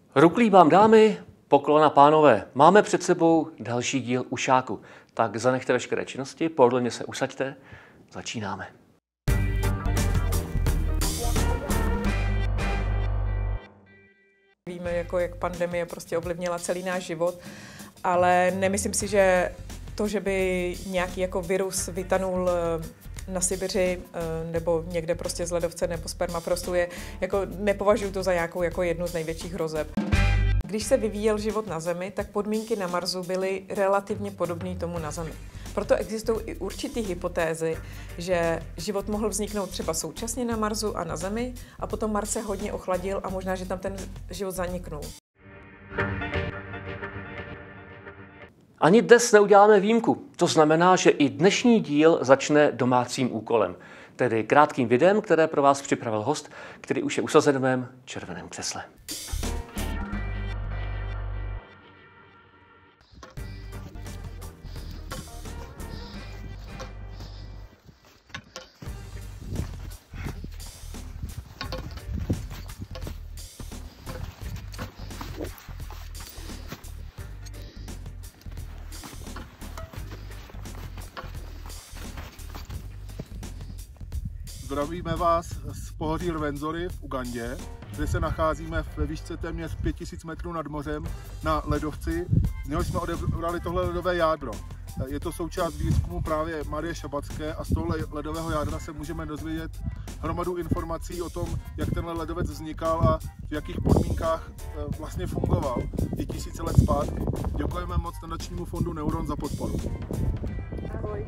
Ruklí vám dámy, poklona pánové. Máme před sebou další díl Ušáku. Tak zanechte veškeré činnosti, pohodlně se usaďte. Začínáme. Víme, jak pandemie prostě ovlivnila celý náš život, ale nemyslím si, že to, že by nějaký jako virus vytanul na Sibiři nebo někde prostě z ledovce nebo z permafrostu, nepovažuji to za nějakou jako jednu z největších hrozeb. Když se vyvíjel život na Zemi, tak podmínky na Marsu byly relativně podobné tomu na Zemi. Proto existují i určitý hypotézy, že život mohl vzniknout třeba současně na Marsu a na Zemi a potom Mars se hodně ochladil a možná, že tam ten život zaniknul. Ani dnes neuděláme výjimku. To znamená, že i dnešní díl začne domácím úkolem. Tedy krátkým videem, které pro vás připravil host, který už je usazen v mém červeném křesle. Zdravíme vás z pohoří Rwenzori v Ugandě, kde se nacházíme ve výšce téměř 5000 metrů nad mořem na ledovci, z něhož jsme odebrali tohle ledové jádro. Je to součást výzkumu právě Marie Šabatské a z tohle ledového jádra se můžeme dozvědět hromadu informací o tom, jak tenhle ledovec vznikal a v jakých podmínkách vlastně fungoval i tisíce let zpátky. Děkujeme moc Nadačnímu fondu Neuron za podporu. Ahoj.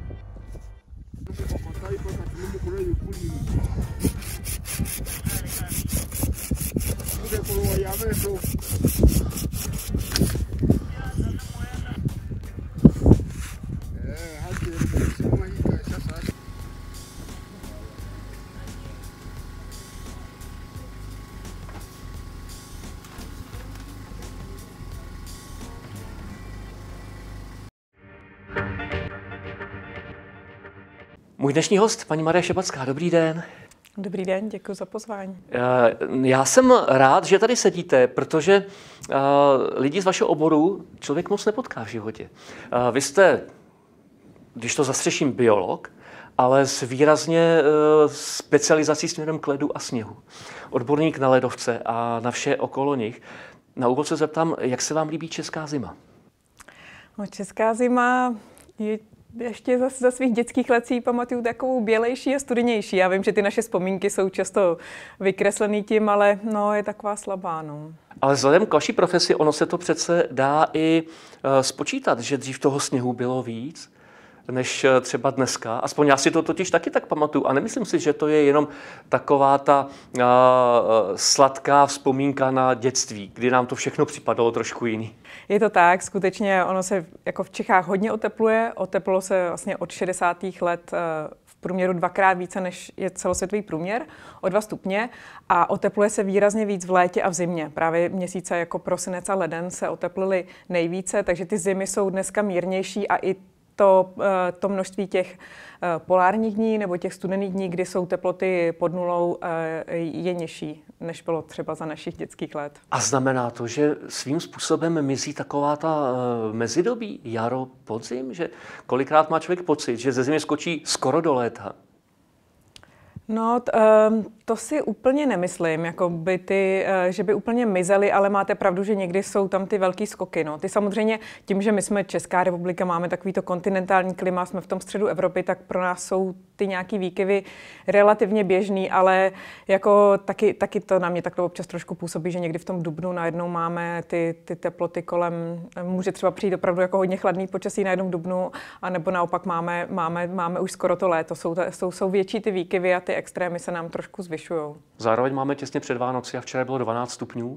Můj dnešní host, paní Marie Šabatská, dobrý den. Dobrý den, děkuji za pozvání. Já jsem rád, že tady sedíte, protože lidi z vašeho oboru člověk moc nepotká v životě. Vy jste, když to zastřeším, biolog, ale s výrazně specializací směrem k ledu a sněhu. Odborník na ledovce a na vše okolo nich. Na úvod se zeptám, jak se vám líbí česká zima? No, česká zima je ještě za svých dětských let si pamatuju takovou bělejší a studenější. Já vím, že ty naše vzpomínky jsou často vykreslený tím, ale no, je taková slabá. No. Ale vzhledem k vaší profesi, ono se to přece dá i spočítat, že dřív toho sněhu bylo víc než třeba dneska. Aspoň já si to totiž taky tak pamatuju. A nemyslím si, že to je jenom taková ta sladká vzpomínka na dětství, kdy nám to všechno připadalo trošku jiný. Je to tak, skutečně ono se jako v Čechách hodně otepluje. Oteplilo se vlastně od 60. let v průměru 2x více, než je celosvětový průměr, o 2 stupně. A otepluje se výrazně víc v létě a v zimě. Právě měsíce jako prosinec a leden se oteplily nejvíce, takže ty zimy jsou dneska mírnější a i to množství těch polárních dní nebo těch studených dní, kdy jsou teploty pod nulou, je nižší, než bylo třeba za našich dětských let. A znamená to, že svým způsobem mizí taková ta mezidobí, jaro, podzim, že kolikrát má člověk pocit, že ze zimy skočí skoro do léta? No, to si úplně nemyslím, že by úplně mizely, ale máte pravdu, že někdy jsou tam ty velký skoky. No. Ty samozřejmě tím, že my jsme Česká republika, máme takovýto kontinentální klima, jsme v tom středu Evropy, tak pro nás jsou ty nějaký výkyvy relativně běžný, ale jako taky to na mě takhle občas trošku působí, že někdy v tom dubnu najednou máme ty teploty kolem, může třeba přijít opravdu jako hodně chladný počasí najednou v dubnu, anebo naopak máme už skoro to léto. Jsou větší ty výkyvy a ty extrémy se nám trošku zvyšujou. Zároveň máme těsně před Vánoci a včera bylo 12 stupňů.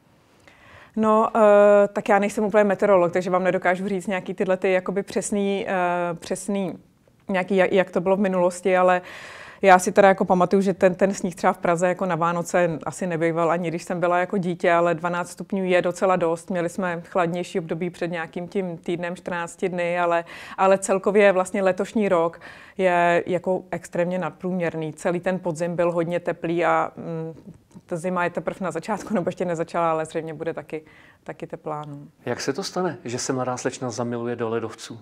No, tak já nejsem úplně meteorolog, takže vám nedokážu říct nějaký tyhle ty jakoby přesný nějaký, jak to bylo v minulosti, ale Já si teda jako pamatuju, že ten sníh třeba v Praze jako na Vánoce asi nebýval ani když jsem byla jako dítě, ale 12 stupňů je docela dost. Měli jsme chladnější období před nějakým tím týdnem, 14 dny, ale celkově vlastně letošní rok je jako extrémně nadprůměrný. Celý ten podzim byl hodně teplý a ta zima je teprve na začátku, nebo ještě nezačala, ale zřejmě bude taky teplá. No. Jak se to stane, že se mladá slečna zamiluje do ledovců?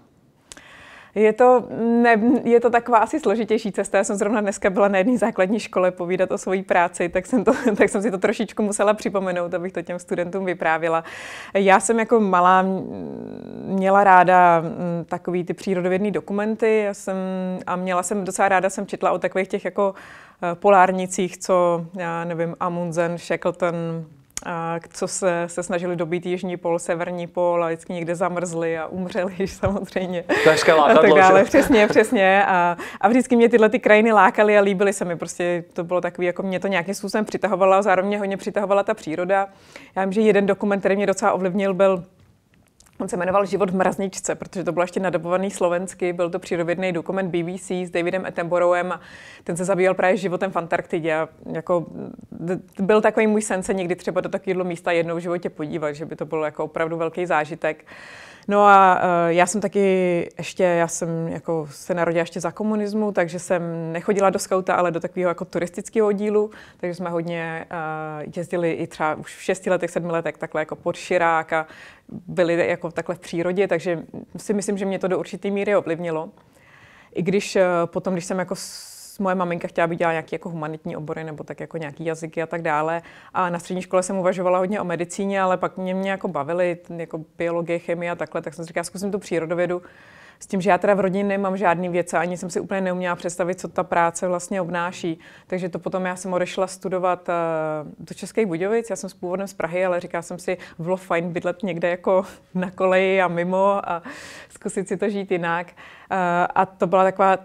Je to taková asi složitější cesta. Já jsem zrovna dneska byla na jedné základní škole povídat o svojí práci, tak jsem si to trošičku musela připomenout, abych to těm studentům vyprávěla. Já jsem jako malá měla ráda takový ty přírodovědné dokumenty a měla jsem docela ráda, jsem četla o takových těch jako polárnicích, co, já nevím, Amundsen, Shackleton, co se snažili dobít jižní pol, severní pol a vždycky někde zamrzli a umřeli samozřejmě. To je skvělá, a tak dále. Přesně. A vždycky mě tyhle ty krajiny lákaly a líbily se mi. Prostě to bylo takový, jako mě to nějakým způsobem přitahovalo a zároveň mě hodně přitahovala ta příroda. Já vím, že jeden dokument, který mě docela ovlivnil, on se jmenoval Život v mrazničce, protože to bylo ještě nadobovaný slovensky, byl to přírodovědný dokument BBC s Davidem Attenboroughom a ten se zabýval právě životem v Antarktidě. A jako byl takový můj sen se někdy třeba do takového místa jednou v životě podívat, že by to bylo jako opravdu velký zážitek. No a já jsem jako se narodila ještě za komunismu, takže jsem nechodila do skauta, ale do takového jako turistického oddílu, takže jsme hodně jezdili i třeba už v 6 letech, 7 letech takhle jako pod Širák a byli jako takhle v přírodě, takže si myslím, že mě to do určitý míry ovlivnilo. I když potom, když jsem jako moje maminka chtěla, aby dělala nějaké jako humanitní obory nebo tak jako nějaký jazyky a tak dále. A na střední škole jsem uvažovala hodně o medicíně, ale pak mě jako bavily jako biologie, chemie a takhle, tak jsem si říkala, zkusím tu přírodovědu. S tím, že já teda v rodině nemám žádný věc a ani jsem si úplně neuměla představit, co ta práce vlastně obnáší. Takže to potom já jsem odešla studovat do Českých Budějovic. Já jsem s původem z Prahy, ale říkala jsem si, bylo fajn bydlet někde jako na koleji a mimo a zkusit si to žít jinak. A to byla taková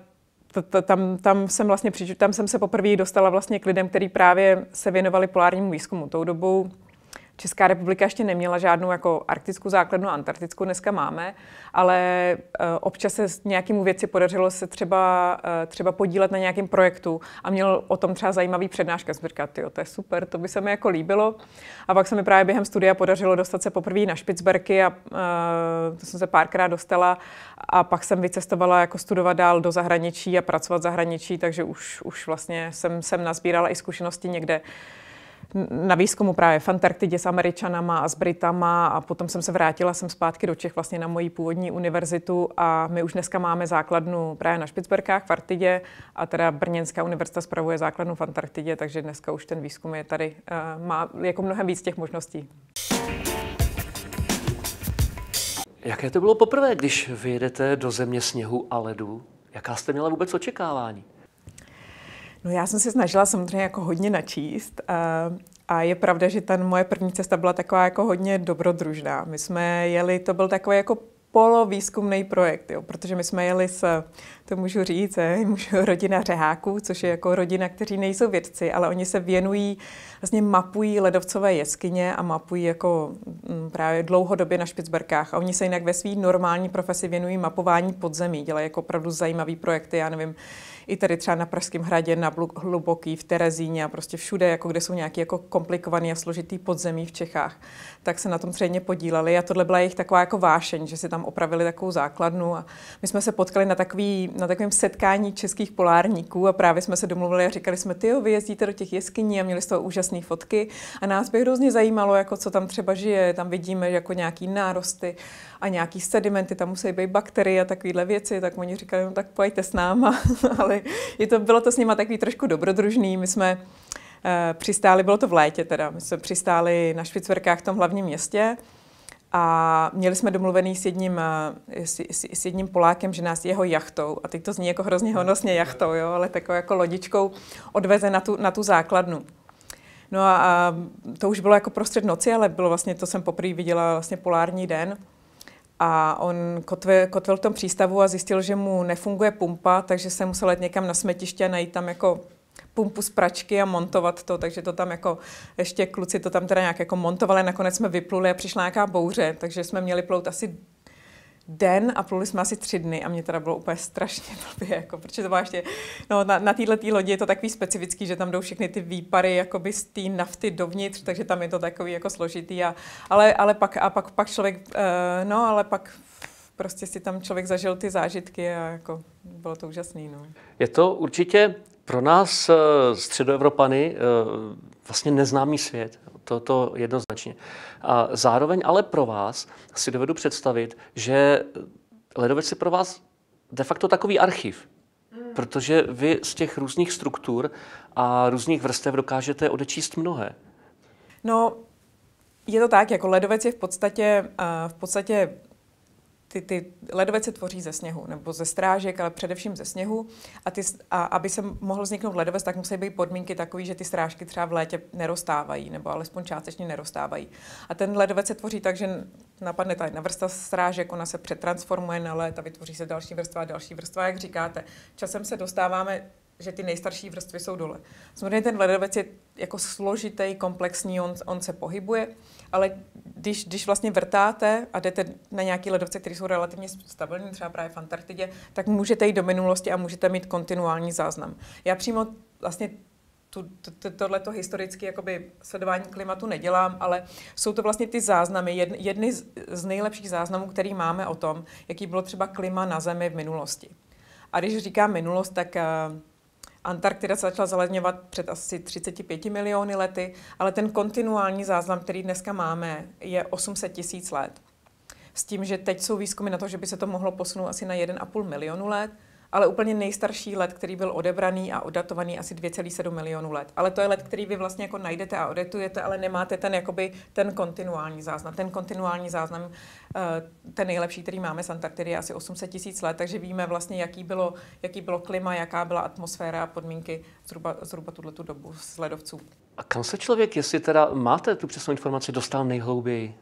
tam jsem se poprvé dostala vlastně k lidem, kteří právě se věnovali polárnímu výzkumu. Tou dobou Česká republika ještě neměla žádnou jako arktickou základnu, antarktickou dneska máme, ale občas se nějakému věci podařilo se třeba podílet na nějakém projektu a měl o tom třeba zajímavý přednáška. Jsem říkala, tyjo, to je super, to by se mi jako líbilo. A pak se mi právě během studia podařilo dostat se poprvé na Špicberky a to jsem se párkrát dostala a pak jsem vycestovala jako studovat dál do zahraničí a pracovat v zahraničí, takže už vlastně jsem nazbírala i zkušenosti někde na výzkumu právě v Antarktidě s Američanama a s Britama a potom jsem se vrátila zpátky do Čech vlastně na moji původní univerzitu a my už dneska máme základnu právě na Špicberkách v Arktidě a teda Brněnská univerzita spravuje základnu v Antarktidě, takže dneska už ten výzkum je tady, má jako mnohem víc těch možností. Jaké to bylo poprvé, když vyjedete do země sněhu a ledu? Jaká jste měla vůbec očekávání? No já jsem se snažila samozřejmě jako hodně načíst a je pravda, že ta moje první cesta byla taková jako hodně dobrodružná. My jsme jeli, to byl takový jako polovýzkumný projekt, jo, protože my jsme jeli to můžu říct, rodina Řeháků, což je jako rodina, kteří nejsou vědci, ale oni se věnují, vlastně mapují ledovcové jeskyně a mapují jako právě dlouhodobě na Špicberkách. A oni se jinak ve své normální profesi věnují mapování podzemí, dělají jako opravdu zajímavý projekty, já nevím, i tady třeba na Pražském hradě, na Hluboký, v Terezíně a prostě všude, jako kde jsou nějaký jako komplikovaný a složitý podzemí v Čechách, tak se na tom třeba podíleli a tohle byla jejich taková jako vášeň, že si tam opravili takovou základnu a my jsme se potkali na takovém setkání českých polárníků a právě jsme se domluvili a říkali jsme, tyjo, vy jezdíte do těch jeskyní a měli z toho úžasné fotky a nás by hrozně zajímalo, jako co tam třeba žije, tam vidíme jako nějaký nárosty a nějaký sedimenty, tam musí být bakterie a takovéhle věci, tak oni říkali, no tak pojďte s náma, ale bylo to s nima takový trošku dobrodružný, my jsme přistáli, bylo to v létě teda, my jsme přistáli na Špicberkách v tom hlavním městě a měli jsme domluvený s jedním Polákem, že nás jeho jachtou, a teď to zní jako hrozně honosně jachtou, jo, ale takovou jako lodičkou odveze na tu základnu. No a to už bylo jako prostřed noci, ale bylo vlastně, to jsem poprvé viděla vlastně polární den. A on kotvil v tom přístavu a zjistil, že mu nefunguje pumpa, takže se musel jít někam na smetiště a najít tam jako pumpu z pračky a montovat to, takže to tam jako, ještě kluci to tam teda nějak jako montovali, nakonec jsme vypluli a přišla nějaká bouře, takže jsme měli plout asi den a pluli jsme asi 3 dny a mě teda bylo úplně strašně blbě, jako, protože to bylo ještě, no, na této lodi je to takový specifický, že tam jdou všechny ty výpary jakoby z té nafty dovnitř, takže tam je to takový jako složitý, ale pak člověk, no ale pak prostě si tam člověk zažil ty zážitky a jako bylo to úžasný. No. Je to určitě pro nás středoevropany vlastně neznámý svět, to jednoznačně. A zároveň ale pro vás si dovedu představit, že ledovec je pro vás de facto takový archiv, protože vy z těch různých struktur a různých vrstev dokážete odečíst mnohé. No, je to tak, jako ledovec je v podstatě ty ledovec se tvoří ze sněhu, nebo ze strážek, ale především ze sněhu. A aby se mohl vzniknout ledovec, tak musí být podmínky takové, že ty strážky třeba v létě neroztávají, nebo alespoň částečně neroztávají. A ten ledovec se tvoří tak, že napadne ta jedna vrstva strážek, ona se přetransformuje na led a vytvoří se další vrstva, jak říkáte. Časem se dostáváme, že ty nejstarší vrstvy jsou dole. Samozřejmě ten ledovec je jako složitý, komplexní, on se pohybuje, ale když vlastně vrtáte a jdete na nějaké ledovce, které jsou relativně stabilní, třeba právě v Antarktidě, tak můžete jít do minulosti a můžete mít kontinuální záznam. Já přímo vlastně tohleto historicky jakoby sledování klimatu nedělám, ale jsou to vlastně ty záznamy, jedny z nejlepších záznamů, který máme o tom, jaký bylo třeba klima na Zemi v minulosti. A když říkám minulost, tak Antarktida se začala zaledňovat před asi 35 miliony lety, ale ten kontinuální záznam, který dneska máme, je 800 000 let. S tím, že teď jsou výzkumy na to, že by se to mohlo posunout asi na 1,5 milionu let, ale úplně nejstarší let, který byl odebraný a oddatovaný, asi 2,7 milionu let. Ale to je let, který vy vlastně jako najdete a odatujete, ale nemáte ten kontinuální záznam. Ten kontinuální záznam, ten nejlepší, který máme z Antarktidy, je asi 800 000 let, takže víme vlastně, jaký bylo klima, jaká byla atmosféra a podmínky zhruba tuhletu dobu z ledovců. A kam se člověk, jestli teda máte tu přesnou informaci, dostal nejhlouběji?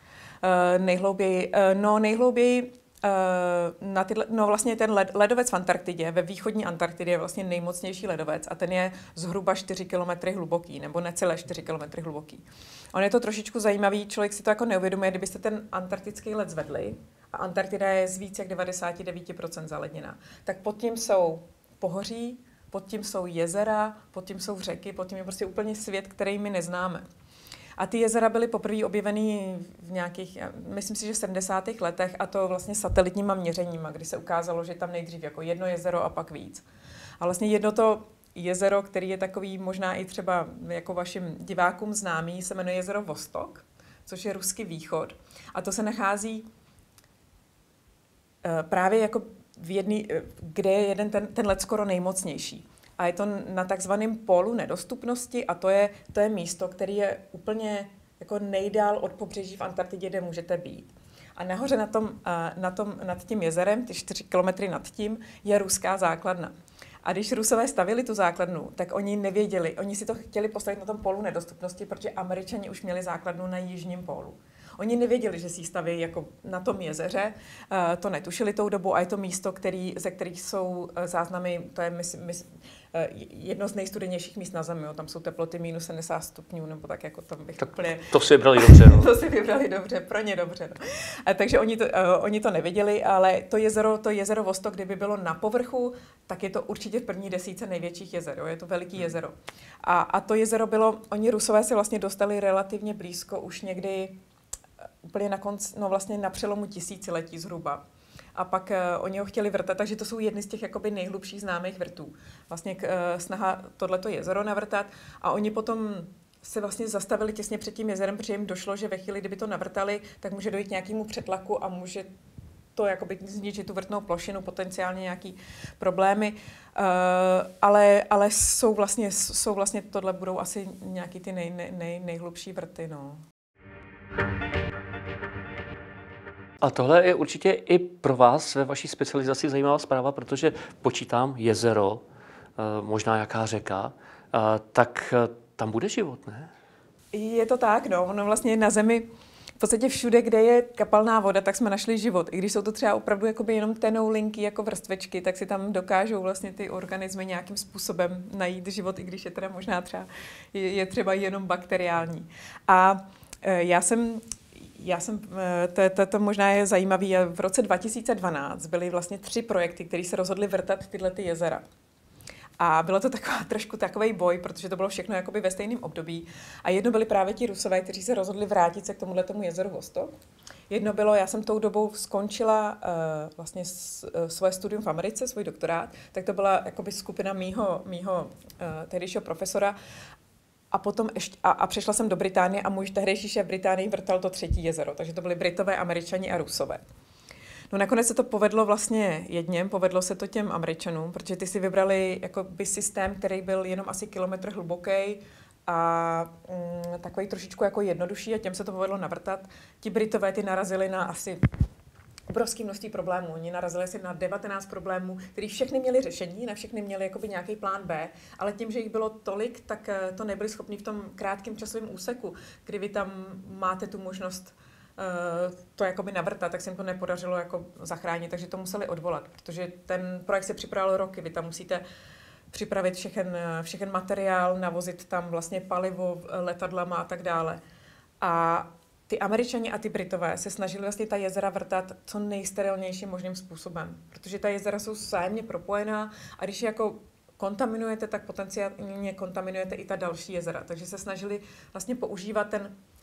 Nejhlouběji vlastně ten ledovec v Antarktidě, ve východní Antarktidě je vlastně nejmocnější ledovec a ten je zhruba 4 kilometry hluboký, nebo necelé 4 kilometry hluboký. On je to trošičku zajímavý, člověk si to jako neuvědomuje, kdybyste ten antarktický led zvedli a Antarktida je z víc jak 99% zaledněná, tak pod tím jsou pohoří, pod tím jsou jezera, pod tím jsou řeky, pod tím je prostě úplně svět, který my neznáme. A ty jezera byly poprvé objeveny v nějakých, myslím si, že 70. letech, a to vlastně satelitníma měřeníma, kdy se ukázalo, že tam nejdřív jako jedno jezero a pak víc. A vlastně jedno to jezero, který je takový možná i třeba jako vašim divákům známý, se jmenuje jezero Vostok, což je ruský východ. A to se nachází právě jako kde je jeden ten led skoro nejmocnější. A je to na takzvaném pólu nedostupnosti a to je místo, který je úplně jako nejdál od pobřeží v Antarktidě, kde můžete být. A nahoře nad tím jezerem, ty 4 kilometry nad tím, je ruská základna. A když Rusové stavili tu základnu, tak oni nevěděli, oni si to chtěli postavit na tom pólu nedostupnosti, protože Američani už měli základnu na jižním pólu. Oni nevěděli, že si ji staví jako na tom jezeře, to netušili tou dobu a je to místo, ze kterých jsou záznamy, to je jedno z nejstudenějších míst na Zemi, tam jsou teploty minus 70 stupňů, nebo tak jako tam bych tak úplně... To si vybrali dobře. No. To si vybrali dobře, pro ně dobře. No. Takže oni to nevěděli, ale to jezero Vostok, kdyby bylo na povrchu, tak je to určitě v první desítce největších jezer, je to veliký jezero. A to jezero oni Rusové se vlastně dostali relativně blízko už někdy úplně na konci, vlastně na přelomu tisíciletí zhruba. A pak oni ho chtěli vrtat, takže to jsou jedny z těch jakoby nejhlubších známých vrtů. Vlastně snaha tohleto jezero navrtat a oni potom se vlastně zastavili těsně před tím jezerem, protože jim došlo, že ve chvíli, kdyby to navrtali, tak může dojít nějakému přetlaku a může to jakoby zničit tu vrtnou plošinu, potenciálně nějaký problémy, ale jsou vlastně tohle budou asi nějaký ty nejhlubší vrty, no. A tohle je určitě i pro vás ve vaší specializaci zajímavá zpráva, protože počítám jezero, možná jaká řeka, tak tam bude život, ne? Je to tak, no. Ono vlastně na Zemi, v podstatě všude, kde je kapalná voda, tak jsme našli život. I když jsou to třeba opravdu jakoby jenom tenoulinky jako vrstvečky, tak si tam dokážou vlastně ty organismy nějakým způsobem najít život, i když je teda možná třeba je třeba jenom bakteriální. A já jsem To možná je zajímavý. V roce 2012 byly vlastně 3 projekty, které se rozhodly vrtat tyhle ty jezera. A bylo to trošku takový boj, protože to bylo všechno jakoby ve stejném období. A jedno byli právě ti Rusové, kteří se rozhodli vrátit se k tomuhletomu jezeru Vostok. Jedno bylo, já jsem tou dobou skončila vlastně svoje studium v Americe, svůj doktorát, tak to byla jakoby skupina mýho tehdejšího profesora. A potom přešla jsem do Británie a můj tehdejší šéf Británii vrtal to 3. jezero. Takže to byli Britové, Američani a Rusové. No nakonec se to povedlo vlastně jedněm, povedlo se to těm Američanům, protože ty si vybrali jakoby systém, který byl jenom asi kilometr hluboký a takový trošičku jako jednodušší a těm se to povedlo navrtat. Ti Britové ty narazili na asi obrovské množství problémů. Oni narazili si na 19 problémů, který všechny měli řešení, na všechny měli jakoby nějaký plán B, ale tím, že jich bylo tolik, tak to nebyli schopni v tom krátkém časovém úseku, kdy vy tam máte tu možnost to jakoby navrtat, tak se jim to nepodařilo jako zachránit, takže to museli odvolat, protože ten projekt se připravil roky, vy tam musíte připravit všechen materiál, navozit tam vlastně palivo letadlama a tak dále. A ty Američani a ty Britové se snažili vlastně ta jezera vrtat co nejsterilnějším možným způsobem, protože ta jezera jsou vzájemně propojená a když je jako kontaminujete, tak potenciálně kontaminujete i ta další jezera. Takže se snažili vlastně používat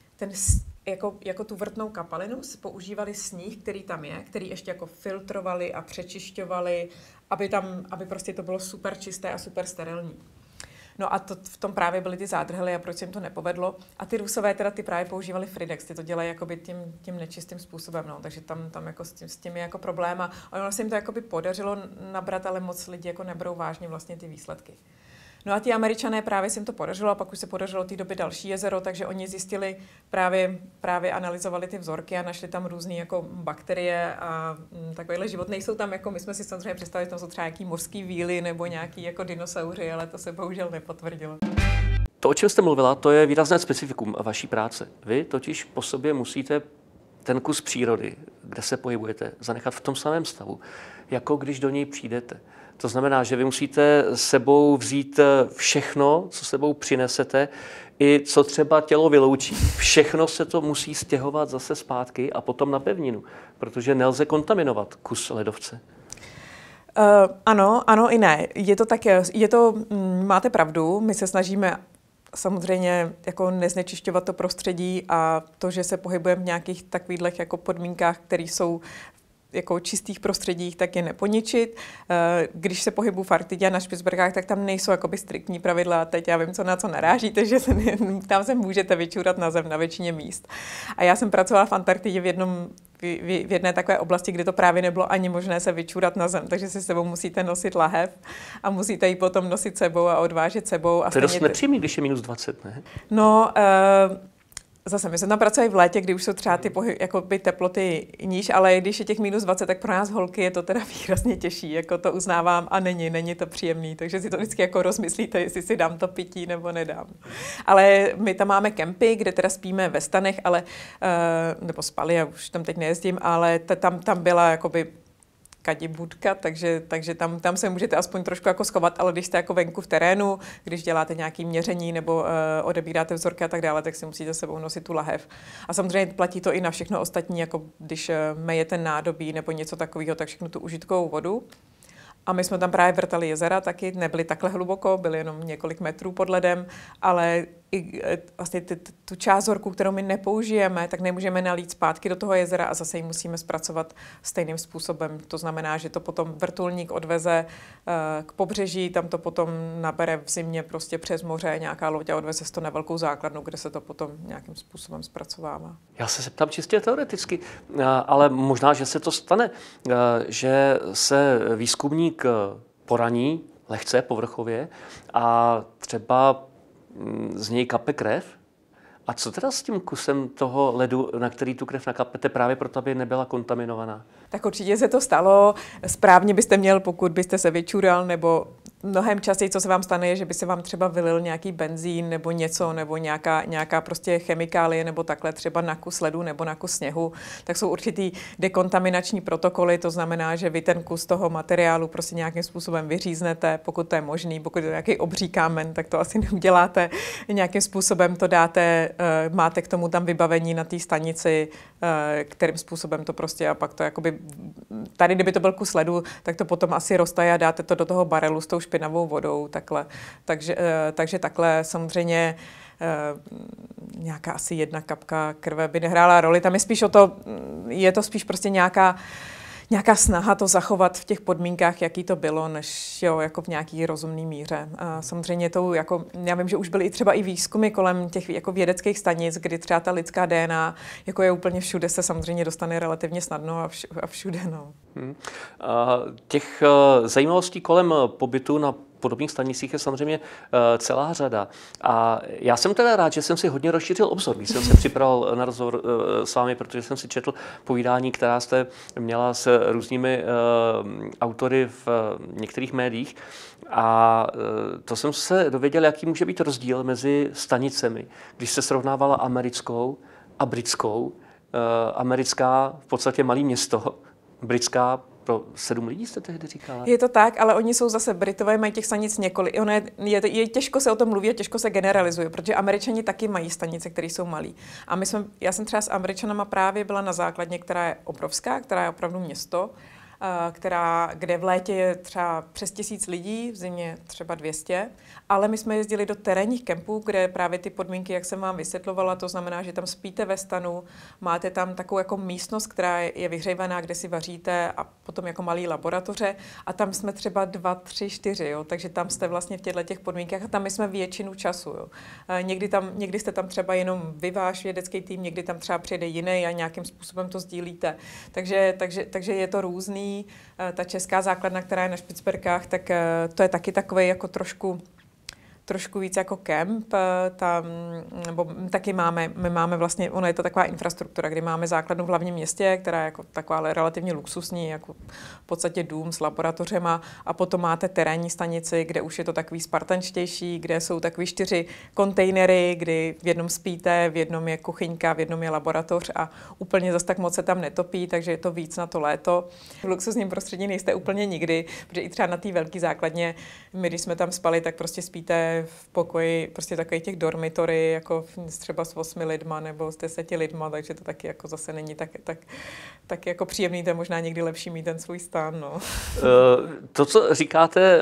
jako tu vrtnou kapalinu, používali sníh, který tam je, který ještě jako filtrovali a přečišťovali, aby prostě to bylo super čisté a super sterilní. No a v tom právě byly ty zádrhely a proč se jim to nepovedlo. A ty Rusové teda ty právě používali Fridex, ty to dělají jakoby tím nečistým způsobem, no. Takže tam jako s tím je jako problém a ono se jim to jakoby podařilo nabrat, ale moc lidi jako neberou vážně vlastně ty výsledky. No a ti Američané právě se jim to podařilo a pak už se podařilo té doby další jezero, takže oni zjistili, právě analyzovali ty vzorky a našli tam různé jako bakterie a takovýhle život. Nejsou tam, jako my jsme si samozřejmě představili, že tam jsou třeba nějaký mořský víly nebo nějaký jako dinosauři, ale to se bohužel nepotvrdilo. To, o čem jste mluvila, to je výrazné specifikum vaší práce. Vy totiž po sobě musíte ten kus přírody, kde se pohybujete, zanechat v tom samém stavu, jako když do něj přijdete. To znamená, že vy musíte sebou vzít všechno, co sebou přinesete, i co třeba tělo vyloučí. Všechno se to musí stěhovat zase zpátky a potom na pevninu, protože nelze kontaminovat kus ledovce. Ano i ne. Máte pravdu, my se snažíme samozřejmě jako neznečišťovat to prostředí a to, že se pohybujeme v nějakých takových jako podmínkách, které jsou jako čistých prostředích, tak je neponičit. Když se pohybuju v Arktidě a na Špicbergách, tak tam nejsou jakoby striktní pravidla. Teď já vím, na co narážíte, že tam se můžete vyčurat na zem na většině míst. A já jsem pracovala v Antarktidě v jedné takové oblasti, kde to právě nebylo ani možné se vyčurat na zem, takže si sebou musíte nosit lahev a musíte ji potom nosit sebou a odvážet sebou. A to je dost nepříjemný, když je -20, ne? No, zase, my jsme tam pracovali v létě, kdy už jsou třeba ty teploty níž, ale když je těch -20, tak pro nás holky je to teda výrazně těžší, jako to uznávám a není to příjemný, takže si to vždycky jako rozmyslíte, jestli si dám to pití nebo nedám. Ale my tam máme kempy, kde teda spíme ve stanech, nebo spali, já už tam teď nejezdím, ale tam byla jakoby kadibudka, takže tam se můžete aspoň trošku jako schovat, ale když jste jako venku v terénu, když děláte nějaké měření nebo odebíráte vzorky a tak dále, tak si musíte sebou nosit tu lahev. A samozřejmě platí to i na všechno ostatní, jako když mejete nádobí nebo něco takového, tak všechno tu užitkovou vodu. A my jsme tam právě vrtali jezera taky, nebyly takhle hluboko, byly jenom několik metrů pod ledem, ale i vlastně tu část vzorku, kterou my nepoužijeme, tak nemůžeme nalít zpátky do toho jezera a zase ji musíme zpracovat stejným způsobem. To znamená, že to potom vrtulník odveze k pobřeží, tam to potom nabere v zimě prostě přes moře nějaká loď a odveze se to na velkou základnu, kde se to potom nějakým způsobem zpracovává. Já se zeptám čistě teoreticky, ale možná, že se to stane, že se výzkumník poraní lehce povrchově a třeba z něj kape krev. A co teda s tím kusem toho ledu, na který tu krev nakapete právě proto, aby nebyla kontaminovaná? Tak určitě se to stalo. Správně byste měl, pokud byste se vyčural nebo mnohem častěji, co se vám stane, je, že by se vám třeba vylil nějaký benzín nebo něco, nebo nějaká prostě chemikálie nebo takhle třeba na kus ledu nebo na kus sněhu, tak jsou určitý dekontaminační protokoly, to znamená, že vy ten kus toho materiálu prostě nějakým způsobem vyříznete, pokud to je možný, pokud je to nějaký obří kámen, tak to asi neuděláte, nějakým způsobem to dáte, máte k tomu tam vybavení na té stanici, kterým způsobem to prostě a pak to jakoby, tady kdyby to byl kus ledu, tak to potom asi roztaje a dáte to do toho barelu s tou špinavou vodou, takhle. Takže takhle samozřejmě nějaká asi 1 kapka krve by nehrála roli. Tam je spíš je to spíš prostě nějaká snaha to zachovat v těch podmínkách, jaký to bylo, než jako v nějaký rozumný míře. A samozřejmě já vím, že už byly třeba i výzkumy kolem těch jako vědeckých stanic, kdy třeba ta lidská DNA jako je úplně všude, se samozřejmě dostane relativně snadno a všude. No. Těch zajímavostí kolem pobytu na podobných stanicích je samozřejmě celá řada. A já jsem teda rád, že jsem si hodně rozšířil obzor, když jsem se připravil na rozhovor s vámi, protože jsem si četl povídání, která jste měla s různými autory v některých médiích. A to jsem se dověděl, jaký může být rozdíl mezi stanicemi, když se srovnávala americkou a britskou. Americká v podstatě malé město, britská pro 7 lidí jste tehdy říkala? Je to tak, ale oni jsou zase Britové, mají těch stanic několik. Je těžko se o tom mluví a těžko se generalizuje, protože Američani taky mají stanice, které jsou malé. A já jsem třeba s Američanama právě byla na základně, která je obrovská, která je opravdu město, kde v létě je třeba přes 1000 lidí, v zimě třeba 200, ale my jsme jezdili do terénních kempů, kde právě ty podmínky, jak jsem vám vysvětlovala, to znamená, že tam spíte ve stanu, máte tam takovou jako místnost, která je vyhřívaná, kde si vaříte a potom jako malý laboratoře a tam jsme třeba 2, 3, 4, jo, takže tam jste vlastně v těchto podmínkách a tam my jsme většinu času. Jo. Někdy jste tam třeba jenom vy, váš vědecký tým, někdy tam třeba přijede jiný a nějakým způsobem to sdílíte. Takže je to různý. Ta česká základna, která je na Špicberkách, tak to je taky takový jako trošku víc jako kemp, nebo taky my máme vlastně, ono je to taková infrastruktura, kdy máme základnu v hlavním městě, která je jako taková ale relativně luxusní, jako v podstatě dům s laboratořema a potom máte terénní stanici, kde už je to takový spartanštější, kde jsou takový 4 kontejnery, kdy v jednom spíte, v jednom je kuchyňka, v jednom je laboratoř a úplně zas tak moc se tam netopí, takže je to víc na to léto. V luxusním prostředí nejste úplně nikdy, protože i třeba na té velké základně, my když jsme tam spali, tak prostě spíte v pokoji prostě takových těch dormitory, jako třeba s 8 lidma nebo s 10 lidma, takže to taky jako zase není tak jako příjemný, to je možná někdy lepší mít ten svůj stán. No. To, co říkáte,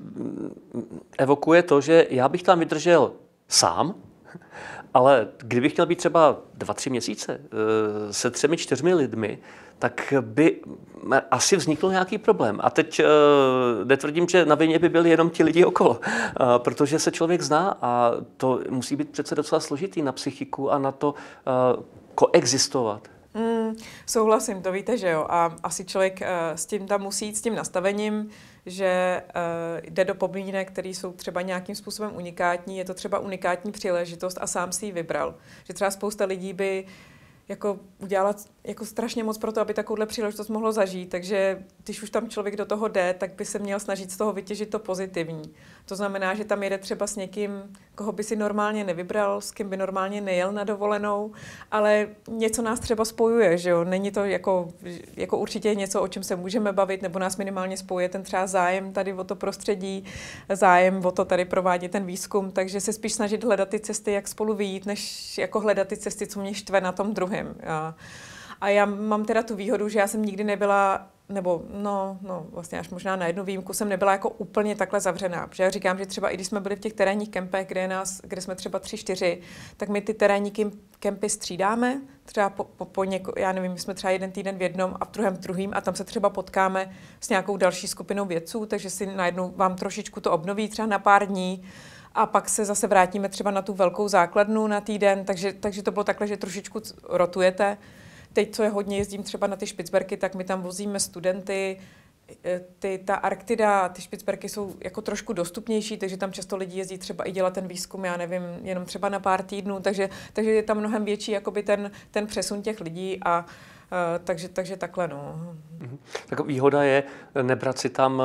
evokuje to, že já bych tam vydržel sám, ale kdybych měl být třeba 2-3 měsíce se 3-4 lidmi, tak by asi vznikl nějaký problém. A teď netvrdím, že na vině by byli jenom ti lidi okolo, protože se člověk zná a to musí být přece docela složitý na psychiku a na to koexistovat. Souhlasím, to víte, že jo. A asi člověk s tím tam musí jít s tím nastavením, že jde do podmínek, které jsou třeba nějakým způsobem unikátní. Je to třeba unikátní příležitost a sám si ji vybral. Že třeba spousta lidí by jako udělat jako strašně moc pro to, aby takovouhle příležitost mohlo zažít. Takže když už tam člověk do toho jde, tak by se měl snažit z toho vytěžit to pozitivní. To znamená, že tam jede třeba s někým, koho by si normálně nevybral, s kým by normálně nejel na dovolenou, ale něco nás třeba spojuje, že jo? Není to jako určitě něco, o čem se můžeme bavit, nebo nás minimálně spojuje ten třeba zájem tady o to prostředí, zájem o to tady provádět ten výzkum, takže se spíš snažit hledat ty cesty, jak spolu vyjít, než jako hledat ty cesty, co mě štve na tom druhém. A já mám teda tu výhodu, že já jsem nikdy nebyla, nebo vlastně až možná na jednu výjimku jsem nebyla jako úplně takhle zavřená. Protože já říkám, že třeba i když jsme byli v těch terénních kempech, kde jsme třeba 3-4, tak my ty terénní kempy střídáme, třeba já nevím, my jsme třeba jeden týden v jednom a v druhým a tam se třeba potkáme s nějakou další skupinou vědců, takže si najednou vám trošičku to obnoví třeba na pár dní. A pak se zase vrátíme třeba na tu velkou základnu na týden, takže to bylo takhle, že trošičku rotujete. Teď, co je hodně, jezdím třeba na ty Špicberky, tak my tam vozíme studenty. Ta Arktida, ty Špicberky jsou jako trošku dostupnější, takže tam často lidi jezdí třeba i dělat ten výzkum, já nevím, jenom třeba na pár týdnů, takže je tam mnohem větší jakoby ten přesun těch lidí a Takže takhle, no. Tak výhoda je nebrat si tam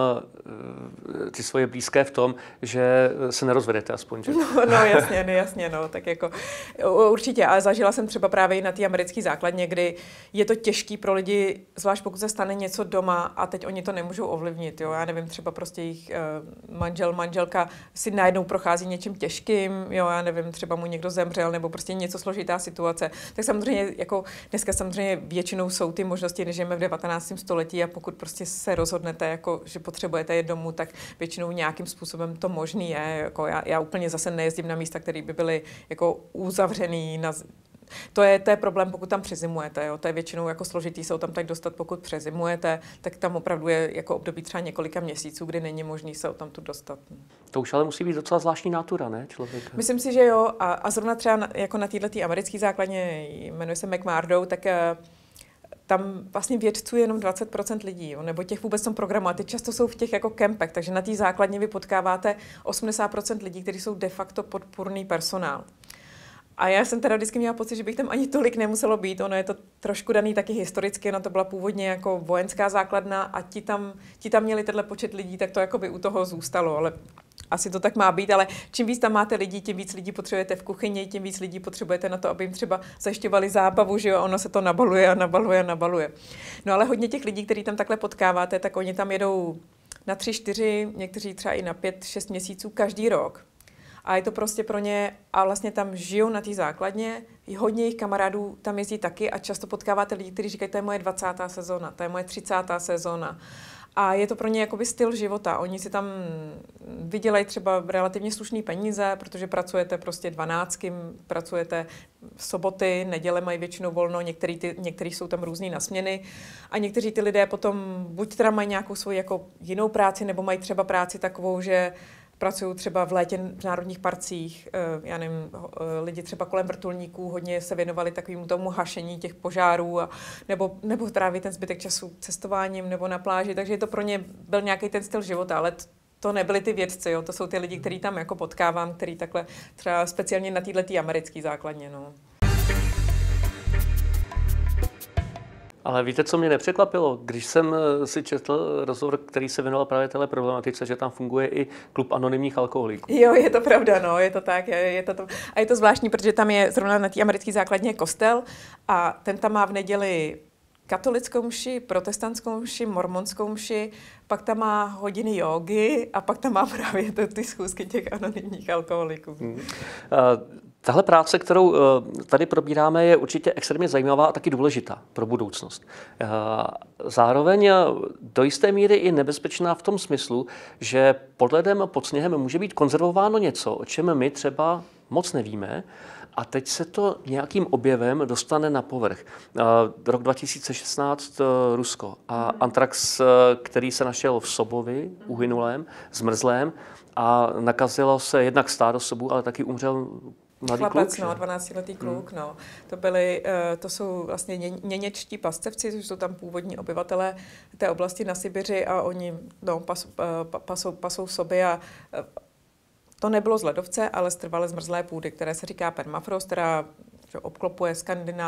ty svoje blízké v tom, že se nerozvedete aspoň, že? No jasně, no, tak jako určitě, ale zažila jsem třeba právě i na té americké základně, kdy je to těžký pro lidi, zvlášť pokud se stane něco doma a teď oni to nemůžou ovlivnit, jo, já nevím, třeba prostě jejich manželka si najednou prochází něčím těžkým, jo, já nevím, třeba mu někdo zemřel, nebo prostě něco složitá situace, tak samozřejmě jako dneska samozřejmě většinou jsou ty možnosti, než žijeme v 19. století a pokud prostě se rozhodnete, jako, že potřebujete jít domů, tak většinou nějakým způsobem to možný je. Jako já úplně zase nejezdím na místa, které by byly jako uzavřený. To je problém, pokud tam přezimujete. Jo. To je většinou jako složitý se tam tak dostat, pokud přezimujete, tak tam opravdu je jako období třeba několika měsíců, kdy není možný se tam tu dostat. To už ale musí být docela zvláštní nátura, ne, člověka? Myslím si, že jo. A zrovna třeba jako na této americké základně, jmenuje se McMurdo, tak tam vlastně vědců je jenom 20% lidí, jo, nebo těch vůbec v tom programu. A ty často jsou v těch jako kempech, takže na té základně vy potkáváte 80% lidí, kteří jsou de facto podpůrný personál. A já jsem teda vždycky měla pocit, že bych tam ani tolik nemuselo být. Ono je to trošku daný taky historicky, no to byla původně jako vojenská základna a ti tam měli tenhle počet lidí, tak to jako by u toho zůstalo, ale asi to tak má být, ale čím víc tam máte lidí, tím víc lidí potřebujete v kuchyni, tím víc lidí potřebujete na to, aby jim třeba zajišťovali zábavu, že jo, ono se to nabaluje. No ale hodně těch lidí, který tam takhle potkáváte, tak oni tam jedou na 3, 4, někteří třeba i na 5, 6 měsíců každý rok. A je to prostě pro ně, a vlastně tam žijou na té základně, hodně jejich kamarádů tam jezdí taky a často potkáváte lidi, kteří říkají, to je moje 20. sezóna, to je moje 30. sezóna. A je to pro ně jakoby styl života. Oni si tam vydělají třeba relativně slušný peníze, protože pracujete prostě 12, pracujete soboty, neděle mají většinou volno, některý jsou tam různý na směny a někteří ty lidé potom buď teda mají nějakou svoji jako jinou práci, nebo mají třeba práci takovou, že pracují třeba v létě v národních parcích, já nevím, lidi třeba kolem vrtulníků hodně se věnovali takovému tomu hašení těch požárů, nebo tráví ten zbytek času cestováním nebo na pláži, takže to pro ně byl nějaký ten styl života, ale to nebyli ty vědci, jo? To jsou ty lidi, který tam jako potkávám, který takhle třeba speciálně na této americké základně, no. Ale víte, co mě nepřekvapilo? Když jsem si četl rozhovor, který se věnoval právě téhle problematice, že tam funguje i klub anonymních alkoholiků. Jo, je to pravda, no, je to tak. A je to zvláštní, protože tam je zrovna na té americké základně kostel a ten tam má v neděli katolickou mši, protestantskou mši, mormonskou mši, pak tam má hodiny jógy a pak tam má právě ty schůzky těch anonymních alkoholiků. Tahle práce, kterou tady probíráme, je určitě extrémně zajímavá a taky důležitá pro budoucnost. Zároveň do jisté míry i nebezpečná v tom smyslu, že pod ledem a pod sněhem může být konzervováno něco, o čem my třeba moc nevíme, a teď se to nějakým objevem dostane na povrch. Rok 2016 Rusko a antrax, který se našel v Sobovi, uhynulém, zmrzlém, a nakazilo se jednak stádo sobů, ale taky umřel mladý chlapec, kluk, no, 12letý kluk, no. To jsou vlastně něněčtí pastevci, což jsou tam původní obyvatelé té oblasti na Sibiři a oni pasou soby a to nebylo z ledovce, ale z trvale zmrzlé půdy, které se říká permafrost, která obklopuje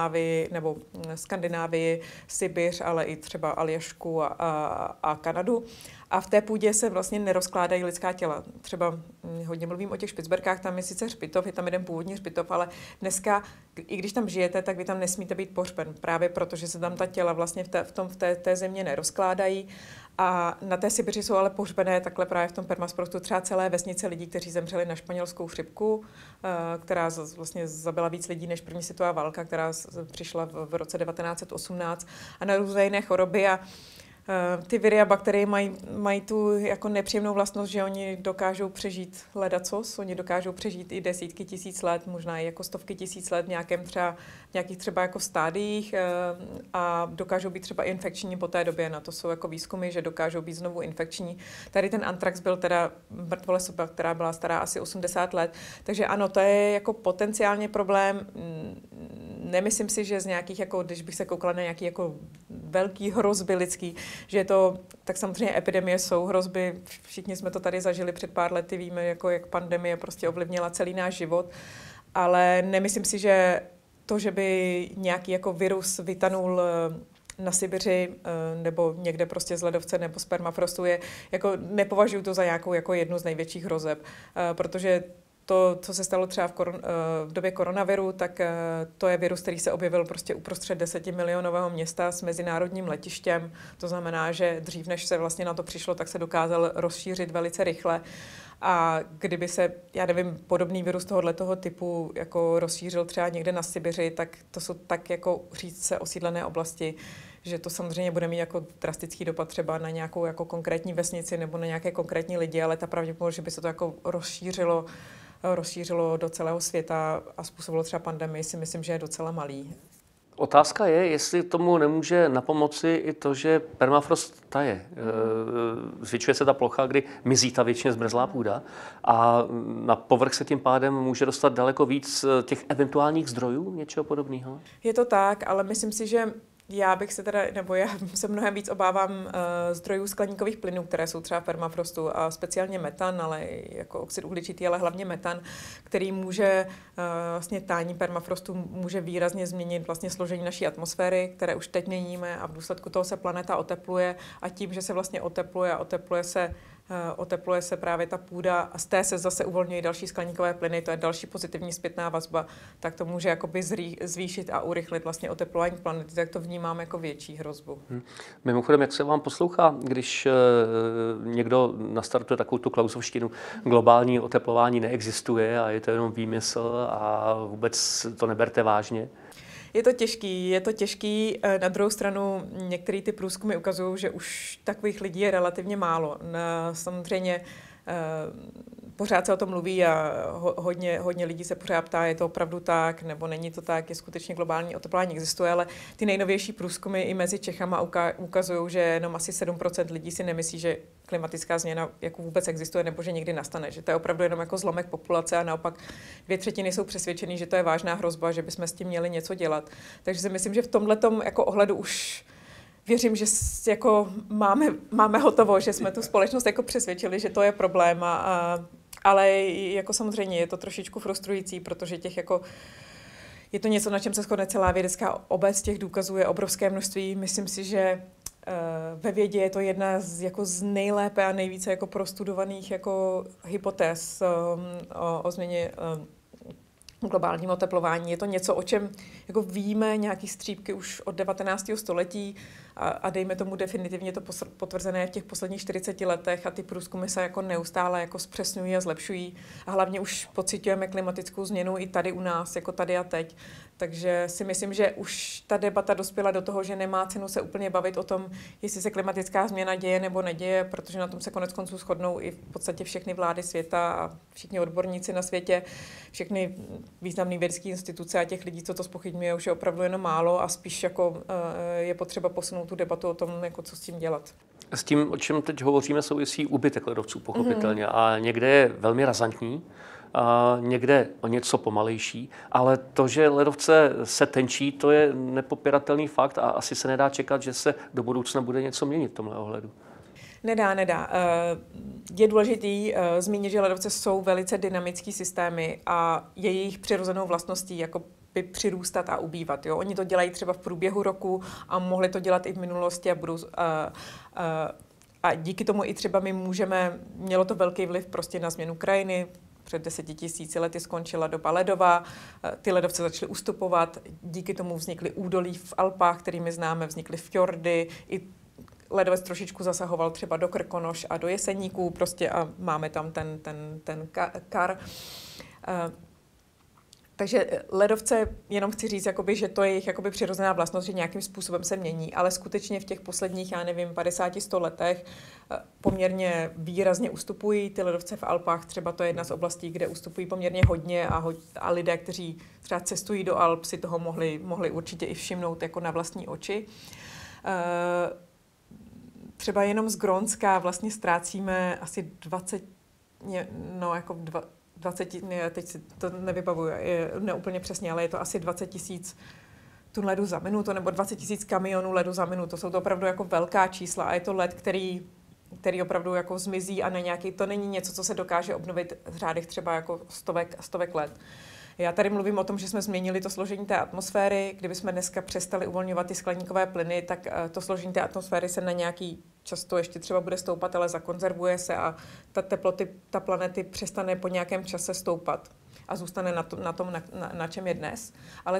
Skandinávii, Sibiř, ale i třeba Aljašku a Kanadu. A v té půdě se vlastně nerozkládají lidská těla. Třeba hodně mluvím o těch Špicberkách, tam je sice hřbitov, je tam jeden původní hřbitov, ale dneska, i když tam žijete, tak vy tam nesmíte být pohřben, právě protože se tam ta těla vlastně v té země nerozkládají. A na té Sibiři jsou ale pohřbené takhle právě v tom permafrostu třeba celé vesnice lidí, kteří zemřeli na španělskou chřipku, která vlastně zabila víc lidí než první světová válka, která přišla v roce 1918 a na různé jiné choroby. A ty viry a bakterie mají tu jako nepříjemnou vlastnost, že oni dokážou přežít ledacos, oni dokážou přežít i desítky tisíc let, možná i jako stovky tisíc let v nějakých třeba jako stádiích a dokážou být třeba infekční po té době. Na to jsou jako výzkumy, že dokážou být znovu infekční. Tady ten antrax byl teda mrtvole soba, která byla stará asi 80 let, takže ano, to je jako potenciálně problém. Nemyslím si, že z nějakých, jako, když bych se koukala na nějaký jako velký hrozby lidský, že je to, tak samozřejmě epidemie jsou hrozby, všichni jsme to tady zažili před pár lety, víme, jako jak pandemie prostě ovlivnila celý náš život, ale nemyslím si, že to, že by nějaký jako virus vytanul na Sibiři nebo někde prostě z ledovce nebo z permafrostu jako nepovažuji to za nějakou jako jednu z největších hrozeb, protože to, co se stalo třeba v době koronaviru, tak to je virus, který se objevil prostě uprostřed 10milionového města s mezinárodním letištěm. To znamená, že dřív, než se vlastně na to přišlo, tak se dokázal rozšířit velice rychle. A kdyby se, já nevím, podobný virus tohoto typu jako rozšířil třeba někde na Sibiři, tak to jsou tak jako řídce osídlené oblasti, že to samozřejmě bude mít jako drastický dopad třeba na nějakou jako konkrétní vesnici nebo na nějaké konkrétní lidi, ale ta pravděpodobnost, že by se to jako rozšířilo do celého světa a způsobilo třeba pandemii, si myslím, že je docela malý. Otázka je, jestli tomu nemůže napomoci i to, že permafrost taje. Zvětšuje se ta plocha, kdy mizí ta většině zmrzlá půda a na povrch se tím pádem může dostat daleko víc těch eventuálních zdrojů, něčeho podobného. Je to tak, ale myslím si, že já se mnohem víc obávám zdrojů skleníkových plynů, které jsou třeba v permafrostu a speciálně metan, ale i jako oxid uhličitý, ale hlavně metan, který může vlastně tání permafrostu může výrazně změnit vlastně složení naší atmosféry, které už teď měníme a v důsledku toho se planeta otepluje a tím, že se vlastně otepluje se právě ta půda a z té se zase uvolňují další skleníkové plyny, to je další pozitivní zpětná vazba, tak to může jakoby zvýšit a urychlit vlastně oteplování planety, tak to vnímám jako větší hrozbu. Mimochodem, jak se vám poslouchá, když někdo nastartuje takovou tu klausovštinu, globální oteplování neexistuje a je to jenom výmysl a vůbec to neberte vážně? Je to těžký. Na druhou stranu některé ty průzkumy ukazují, že už takových lidí je relativně málo. Samozřejmě pořád se o tom mluví a hodně lidí se pořád ptá, je to opravdu tak, nebo není to tak, je skutečně globální oteplování existuje, ale ty nejnovější průzkumy i mezi Čechama ukazují, že jenom asi 7% lidí si nemyslí, že klimatická změna jako vůbec existuje, nebo že někdy nastane, že to je opravdu jenom jako zlomek populace a naopak 2/3 jsou přesvědčený, že to je vážná hrozba, že bychom s tím měli něco dělat. Takže si myslím, že v tomhletom jako ohledu už věřím, že jako máme hotovo, že jsme tu společnost jako přesvědčili, že to je problém, ale jako samozřejmě je to trošičku frustrující, protože je to něco, na čem se shodne celá vědecká obec, těch důkazů je obrovské množství. Myslím si, že ve vědě je to jedna z nejlépe a nejvíce jako prostudovaných jako hypotéz o změně globálním oteplování. Je to něco, o čem jako víme nějaký střípky už od 19. století a dejme tomu definitivně to potvrzené v těch posledních 40 letech a ty průzkumy se jako neustále jako zpřesňují a zlepšují a hlavně už pociťujeme klimatickou změnu i tady u nás, jako tady a teď. Takže si myslím, že už ta debata dospěla do toho, že nemá cenu se úplně bavit o tom, jestli se klimatická změna děje nebo neděje, protože na tom se konec konců shodnou i v podstatě všechny vlády světa a všichni odborníci na světě, všechny významné vědecké instituce a těch lidí, co to zpochybňuje, už je opravdu jenom málo a spíš jako je potřeba posunout tu debatu o tom, jako co s tím dělat. S tím, o čem teď hovoříme, souvisí úbytek ledovců, pochopitelně. A někde je velmi razantní, a někde o něco pomalejší, ale to, že ledovce se tenčí, to je nepopiratelný fakt a asi se nedá čekat, že se do budoucna bude něco měnit v tomhle ohledu. Nedá. Je důležitý zmínit, že ledovce jsou velice dynamický systémy a jejich přirozenou vlastností jako by přirůstat a ubývat. Jo? Oni to dělají třeba v průběhu roku a mohli to dělat i v minulosti a díky tomu i třeba mělo to velký vliv prostě na změnu krajiny. Před 10 000 lety skončila doba ledová, ty ledovce začaly ustupovat, díky tomu vznikly údolí v Alpách, kterými známe, vznikly fjordy, i ledovec trošičku zasahoval třeba do Krkonoš a do Jeseníků prostě a máme tam ten kar. Takže ledovce, jenom chci říct, jakoby, že to je jejich jakoby přirozená vlastnost, že nějakým způsobem se mění, ale skutečně v těch posledních, 50-100 letech poměrně výrazně ustupují. Ty ledovce v Alpách, třeba to je jedna z oblastí, kde ustupují poměrně hodně a lidé, kteří třeba cestují do Alp, si toho mohli určitě i všimnout jako na vlastní oči. Třeba jenom z Grónska vlastně ztrácíme asi 20, teď si to nevybavuju, neúplně přesně, ale je to asi 20 000 tun ledu za minutu, nebo 20 000 kamionů ledu za minutu. To jsou to opravdu jako velká čísla a je to led, který opravdu jako zmizí a to není něco, co se dokáže obnovit v řádech třeba jako stovek let. Já tady mluvím o tom, že jsme změnili to složení té atmosféry. Kdybychom dneska přestali uvolňovat ty skleníkové plyny, tak to složení té atmosféry se na nějaký čas to ještě třeba bude stoupat, ale zakonzervuje se a ta planety přestane po nějakém čase stoupat a zůstane na tom, na čem je dnes. Ale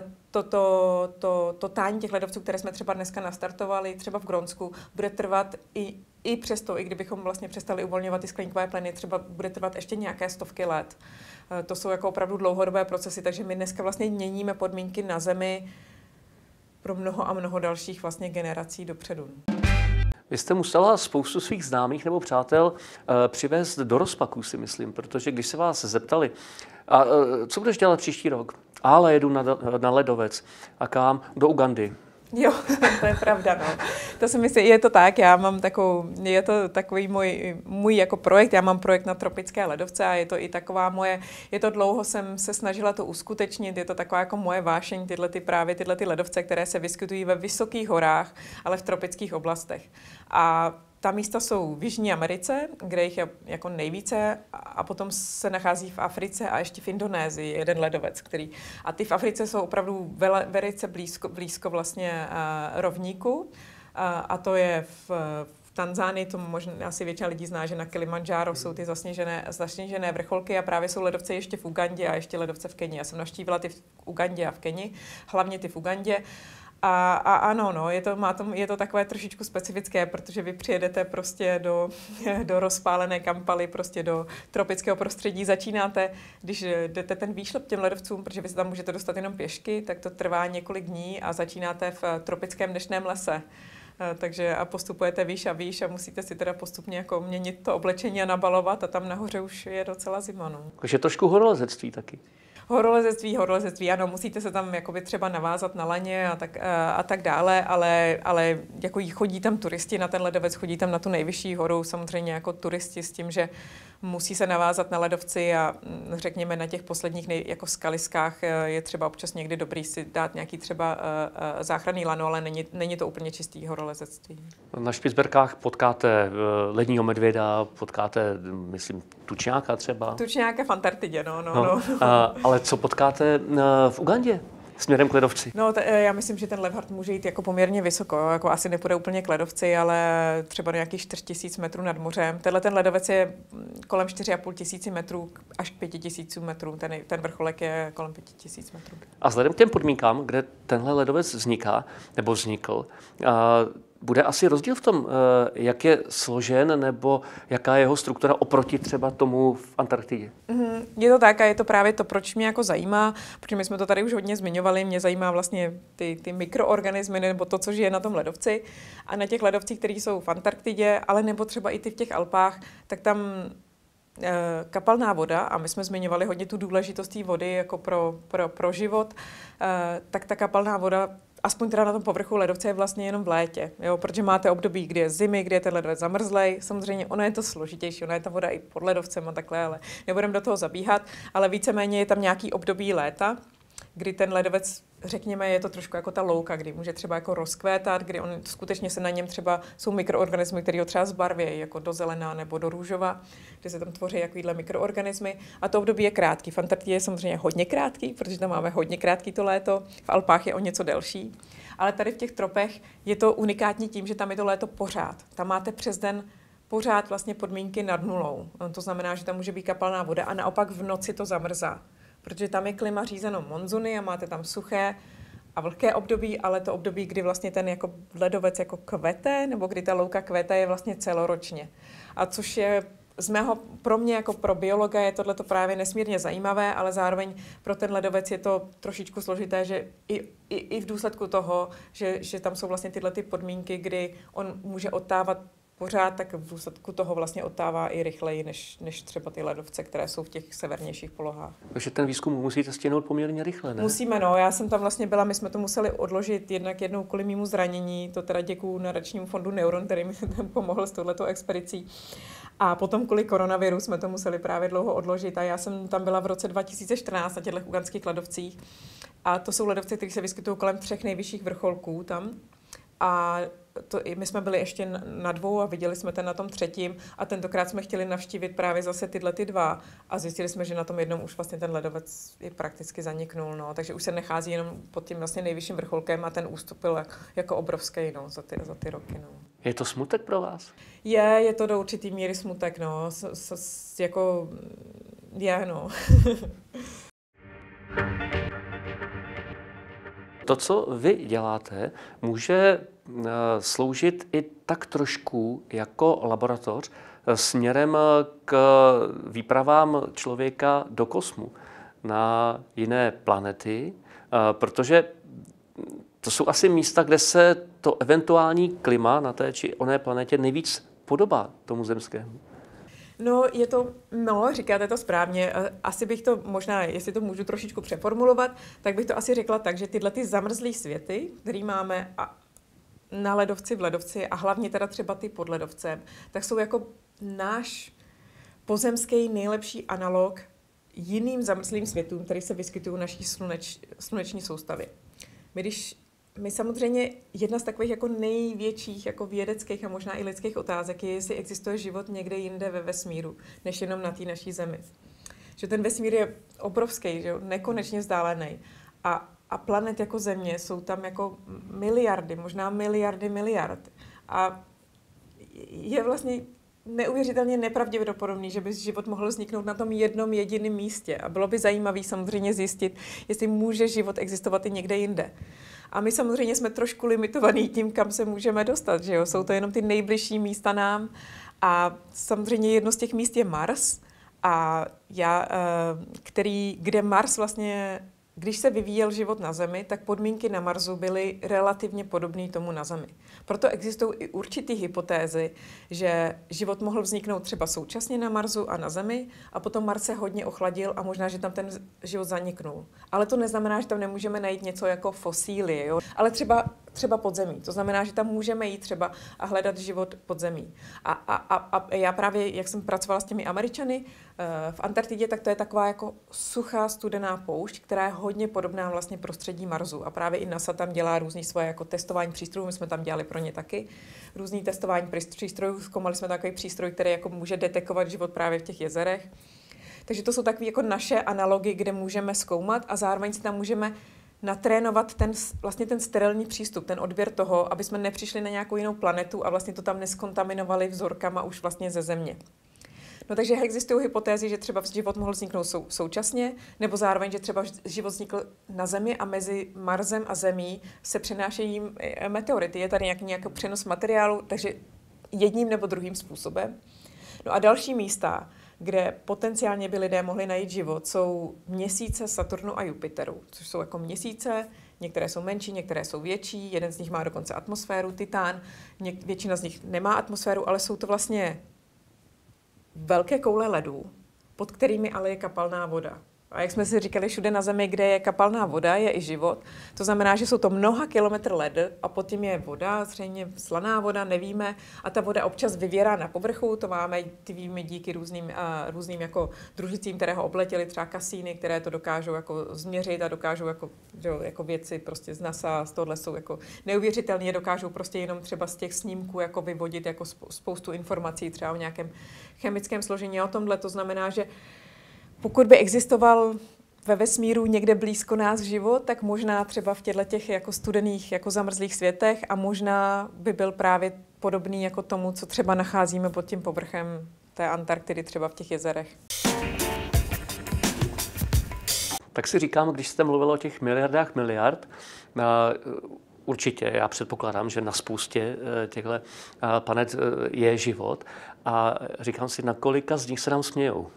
to tání těch ledovců, které jsme třeba dneska nastartovali, třeba v Grónsku, bude trvat i přesto, i kdybychom vlastně přestali uvolňovat ty skleníkové plyny, třeba bude trvat ještě nějaké stovky let. To jsou jako opravdu dlouhodobé procesy, takže my dneska vlastně měníme podmínky na Zemi pro mnoho a mnoho dalších vlastně generací dopředu. Vy jste musela spoustu svých známých nebo přátel přivést do rozpaků, si myslím, protože když se vás zeptali, a co budeš dělat příští rok? Ale jedu na ledovec. A kam? Do Ugandy. Jo, to je pravda, no. To si myslím, je to tak, je to takový můj jako projekt, já mám projekt na tropické ledovce a je to i taková dlouho jsem se snažila to uskutečnit, je to taková jako moje vášeň, tyhle ty ledovce, které se vyskytují ve vysokých horách, ale v tropických oblastech. A ta místa jsou v Jižní Americe, kde jich je jako nejvíce a potom se nachází v Africe a ještě v Indonésii jeden ledovec, a ty v Africe jsou opravdu velice blízko vlastně rovníku a to je v Tanzánii, to možná asi většina lidí zná, že na Kilimandžáro jsou ty zasněžené vrcholky a právě jsou ledovce ještě v Ugandě a ještě ledovce v Keni. Já jsem navštívila ty v Ugandě a v Keni, hlavně ty v Ugandě. A ano, no, je to takové trošičku specifické, protože vy přijedete prostě do rozpálené Kampaly, prostě do tropického prostředí, začínáte, když jdete ten výšlep těm ledovcům, protože vy se tam můžete dostat jenom pěšky, tak to trvá několik dní a začínáte v tropickém deštném lese. Takže a postupujete výš a musíte si teda postupně jako měnit to oblečení a nabalovat a tam nahoře už je docela zima. No. Takže trošku horolezectví taky. Horolezectví, ano, musíte se tam jakoby třeba navázat na laně a tak dále, ale jako chodí tam turisti na ten ledovec, chodí tam na tu nejvyšší horu, samozřejmě jako turisti s tím, že musí se navázat na ledovci a řekněme na těch posledních jako skaliskách je třeba občas někdy dobrý si dát nějaký třeba záchranný lano, ale není to úplně čistý horolezectví. Na Špicberkách potkáte ledního medvěda, potkáte, myslím, tučňáka třeba. Tučňáka v Antarktidě, no. Ale co potkáte v Ugandě? Směrem k ledovci? No, já myslím, že ten Levhart může jít jako poměrně vysoko, jako asi nepůjde úplně k ledovci, ale třeba nějakých 4000 metrů nad mořem. Ten ledovec je kolem 4500 metrů až k 5000 metrů, ten vrcholek je kolem 5000 metrů. A vzhledem k těm podmínkám, kde tenhle ledovec vzniká, nebo vznikl, bude asi rozdíl v tom, jak je složen, nebo jaká je jeho struktura oproti třeba tomu v Antarktidě? Je to tak a je to právě to, proč mě jako zajímá, protože my jsme to tady už hodně zmiňovali, mě zajímá vlastně ty mikroorganismy nebo to, co žije na tom ledovci. A na těch ledovcích, které jsou v Antarktidě, ale nebo třeba i ty v těch Alpách, tak tam kapalná voda, a my jsme zmiňovali hodně tu důležitost té vody jako pro život, tak ta kapalná voda aspoň teda na tom povrchu ledovce je vlastně jenom v létě, jo? Protože máte období, kdy je zimy, kdy je ten ledovec zamrzlej. Samozřejmě ono je to složitější, ona je ta voda i pod ledovcem a takhle, ale nebudeme do toho zabíhat, ale víceméně je tam nějaký období léta, kdy ten ledovec, řekněme, je to trošku jako ta louka, kdy může třeba jako rozkvétat, kdy on skutečně se na něm třeba jsou mikroorganismy, které ho třeba zbarvějí jako do zelená nebo do růžova, kde se tam tvoří takovýhle mikroorganismy. A to období je krátký. V Antarktidě je samozřejmě hodně krátký, protože tam máme hodně krátký to léto. V Alpách je o něco delší. Ale tady v těch tropech je to unikátní tím, že tam je to léto pořád. Tam máte přes den pořád vlastně podmínky nad nulou. To znamená, že tam může být kapalná voda a naopak v noci to zamrzá. Protože tam je klima řízeno monzuny a máte tam suché a vlhké období, ale to období, kdy vlastně ten jako ledovec jako kvete, nebo kdy ta louka kvete, je vlastně celoročně. A což je pro mě jako pro biologa je tohleto právě nesmírně zajímavé, ale zároveň pro ten ledovec je to trošičku složité, že i v důsledku toho, že tam jsou vlastně tyhle ty podmínky, kdy on může odtávat pořád, tak v důsledku toho vlastně odtává i rychleji, než třeba ty ledovce, které jsou v těch severnějších polohách. Takže ten výzkum musíte stihnout poměrně rychle, ne? Musíme, no. Já jsem tam vlastně byla, my jsme to museli odložit jednou kvůli mému zranění, to teda děkuju nadačnímu fondu Neuron, který mi pomohl s touhletou expedicí. A potom kvůli koronaviru jsme to museli právě dlouho odložit a já jsem tam byla v roce 2014 na těchto ugandských ledovcích. A to jsou ledovce, které se vyskytují kolem 3 nejvyšších vrcholků tam. A my jsme byli ještě na 2 a viděli jsme ten na tom 3. a tentokrát jsme chtěli navštívit právě zase tyhle ty 2 a zjistili jsme, že na tom jednom už vlastně ten ledovec je prakticky zaniknul, no, takže už se nechází jenom pod tím vlastně nejvyšším vrcholkem a ten ústup byl jako obrovský, no, za ty roky, no. Je to smutek pro vás? Je to do určitý míry smutek, no, jako je, no. To, co vy děláte, může sloužit i tak trošku jako laboratoř směrem k výpravám člověka do kosmu na jiné planety, protože to jsou asi místa, kde se to eventuální klima na té či oné planetě nejvíc podobá tomu zemskému. No, říkáte to správně. Asi bych to možná, jestli to můžu trošičku přeformulovat, tak bych to asi řekla tak, že tyhle ty zamrzlé světy, které máme na ledovci, v ledovci a hlavně teda třeba ty pod ledovcem, tak jsou jako náš pozemský nejlepší analog jiným zamrzlým světům, které se vyskytují v naší sluneční soustavě. My samozřejmě, jedna z takových jako největších jako vědeckých a možná i lidských otázek je, jestli existuje život někde jinde ve vesmíru, než jenom na té naší Zemi. Že ten vesmír je obrovský, že nekonečně vzdálený. A planet jako Země jsou tam jako miliardy, možná miliard. A je vlastně neuvěřitelně nepravděpodobný, že by život mohl vzniknout na tom jednom jediném místě. A bylo by zajímavé samozřejmě zjistit, jestli může život existovat i někde jinde. A my samozřejmě jsme trošku limitovaní tím, kam se můžeme dostat, že jo? Jsou to jenom ty nejbližší místa nám. A samozřejmě jedno z těch míst je Mars. A kde Mars vlastně, když se vyvíjel život na Zemi, tak podmínky na Marsu byly relativně podobné tomu na Zemi. Proto existují i určitý hypotézy, že život mohl vzniknout třeba současně na Marsu a na Zemi a potom Mars se hodně ochladil a možná, že tam ten život zaniknul. Ale to neznamená, že tam nemůžeme najít něco jako fosílie, jo? Ale třeba podzemí. To znamená, že tam můžeme jít třeba a hledat život podzemí. A já právě, jak jsem pracovala s těmi Američany v Antarktidě, tak to je taková jako suchá studená poušť, která je hodně podobná vlastně prostředí Marsu. A právě i NASA tam dělá různý svoje jako testování přístrojů. My jsme tam dělali pro ně taky různý testování přístrojů. Zkoumali jsme takový přístroj, který jako může detekovat život právě v těch jezerech. Takže to jsou takové jako naše analogy, kde můžeme zkoumat a zároveň si tam můžeme natrénovat ten sterilní přístup, ten odběr toho, aby jsme nepřišli na nějakou jinou planetu a vlastně to tam neskontaminovali vzorkama už vlastně ze Země. No takže existují hypotézy, že třeba život mohl vzniknout současně, nebo zároveň, že třeba život vznikl na Zemi a mezi Marsem a Zemí se přenášejí meteority. Je tady nějaký přenos materiálu, takže jedním nebo druhým způsobem. No a další místa, kde potenciálně by lidé mohli najít život, jsou měsíce Saturnu a Jupiteru, což jsou jako měsíce, některé jsou menší, některé jsou větší, jeden z nich má dokonce atmosféru, Titán, většina z nich nemá atmosféru, ale jsou to vlastně velké koule ledu, pod kterými ale je kapalná voda. A jak jsme si říkali, všude na Zemi, kde je kapalná voda, je i život. To znamená, že jsou to mnoha kilometr led a pod tím je voda, zřejmě slaná voda, nevíme. A ta voda občas vyvěrá na povrchu, to víme díky různým jako družicím, které ho obletěly, třeba kasíny, které to dokážou jako změřit a dokážou jako věci prostě z NASA, z tohle jsou jako neuvěřitelně, dokážou prostě jenom třeba z těch snímků jako vyvodit jako spoustu informací třeba o nějakém chemickém složení a o tomhle. To znamená, že pokud by existoval ve vesmíru někde blízko nás život, tak možná třeba v těchto jako studených, jako zamrzlých světech a možná by byl právě podobný jako tomu, co třeba nacházíme pod tím povrchem té Antarktidy, třeba v těch jezerech. Tak si říkám, když jste mluvil o těch miliardách miliard, určitě, já předpokládám, že na spoustě těchto planet je život a říkám si, na kolika z nich se nám smějou.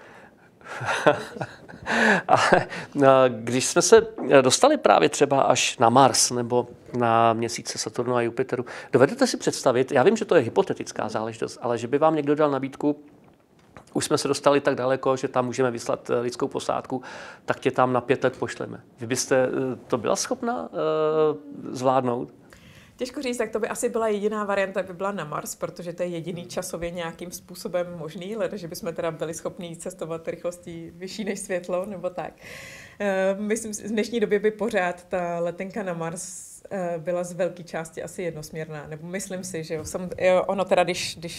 Ale když jsme se dostali právě třeba až na Mars nebo na měsíce Saturnu a Jupiteru, dovedete si představit, já vím, že to je hypotetická záležitost, ale že by vám někdo dal nabídku, už jsme se dostali tak daleko, že tam můžeme vyslat lidskou posádku, tak tě tam na 5 let pošleme. Vy byste to byla schopna zvládnout? Těžko říct, tak to by asi byla jediná varianta, by byla na Mars, protože to je jediný časově nějakým způsobem možný, leda, že bychom teda byli schopni cestovat rychlostí vyšší než světlo, nebo tak. Myslím, v dnešní době by pořád ta letenka na Mars byla z velké části asi jednosměrná, nebo myslím si, že ono teda, když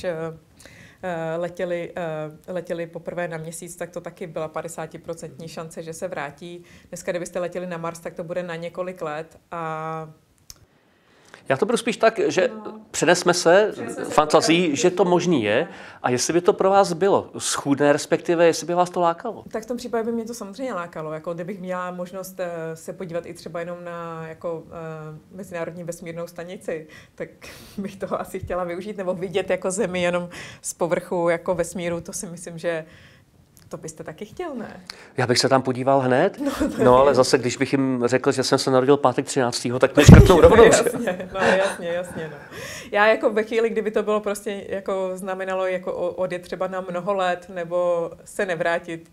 letěli poprvé na měsíc, tak to taky byla 50% šance, že se vrátí. Dneska, kdybyste letěli na Mars, tak to bude na několik let a já to budu spíš tak, že přenesme se fantazí, že to možný je a jestli by to pro vás bylo schůdné, respektive jestli by vás to lákalo. Tak v tom případě by mě to samozřejmě lákalo. Jako kdybych měla možnost se podívat i třeba jenom na mezinárodní vesmírnou stanici, tak bych toho asi chtěla využít, nebo vidět jako Zemi jenom z povrchu jako vesmíru, to si myslím, že to byste taky chtěl, ne? Já bych se tam podíval hned, no ale zase, když bych jim řekl, že jsem se narodil pátek 13., tak to škrtnou rovnou. Jasně. No. Já jako ve chvíli, kdyby to bylo prostě jako znamenalo jako odjet třeba na mnoho let nebo se nevrátit,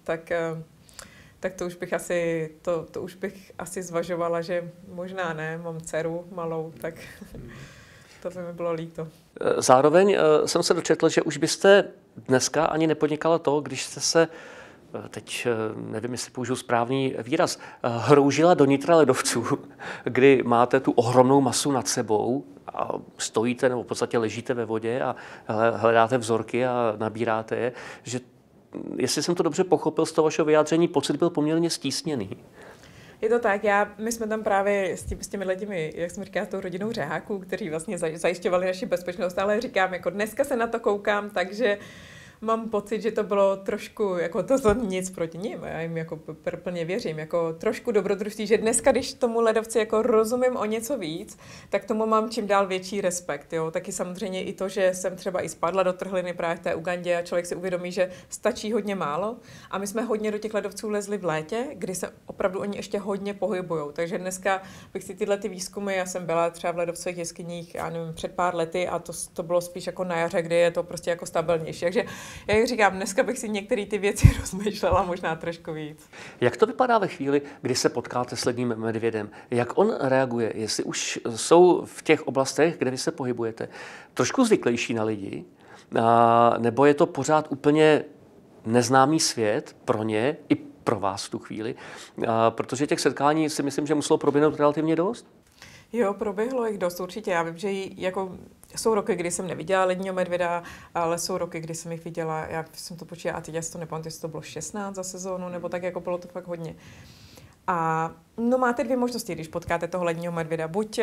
tak to už bych asi, to už bych asi zvažovala, že možná ne, mám dceru malou, tak to by mi bylo líto. Zároveň jsem se dočetl, že už byste dneska ani nepodnikala to, když jste se, teď nevím, jestli použiju správný výraz, hroužila do nitra ledovců, kdy máte tu ohromnou masu nad sebou a stojíte nebo v podstatě ležíte ve vodě a hledáte vzorky a nabíráte je, že jestli jsem to dobře pochopil z toho vašeho vyjádření, pocit byl poměrně stísněný. Je to tak, my jsme tam právě s těmi, jak jsem říkala, s tou rodinou řeháků, kteří vlastně zajišťovali naši bezpečnost, ale říkám, jako dneska se na to koukám, takže mám pocit, že to bylo trošku, jako to nic proti nim, já jim jako plně věřím, jako trošku dobrodružství, že dneska, když tomu ledovci jako rozumím o něco víc, tak tomu mám čím dál větší respekt, jo. Taky samozřejmě i to, že jsem třeba i spadla do trhliny právě v té Ugandě a člověk si uvědomí, že stačí hodně málo a my jsme hodně do těch ledovců lezli v létě, kdy se opravdu oni ještě hodně pohybujou, takže dneska bych si tyhle ty výzkumy, já jsem byla třeba v ledovcových jeskyních, já nevím, před pár lety a to bylo spíš jako na jaře, kdy je to prostě jako stabilnější, takže jak říkám, dneska bych si některé ty věci rozmýšlela možná trošku víc. Jak to vypadá ve chvíli, kdy se potkáte s ledním medvědem? Jak on reaguje? Jestli už jsou v těch oblastech, kde vy se pohybujete, trošku zvyklejší na lidi, nebo je to pořád úplně neznámý svět pro ně i pro vás v tu chvíli? Protože těch setkání si myslím, že muselo proběhnout relativně dost. Jo, proběhlo jich dost určitě. Já vím, že jako jsou roky, kdy jsem neviděla ledního medvěda, ale jsou roky, kdy jsem jich viděla. Já jsem to počítala a teď já si to nepamatuji, jestli to bylo 16 za sezónu, nebo tak, jako bylo to fakt hodně. A no máte dvě možnosti, když potkáte toho ledního medvěda. Buď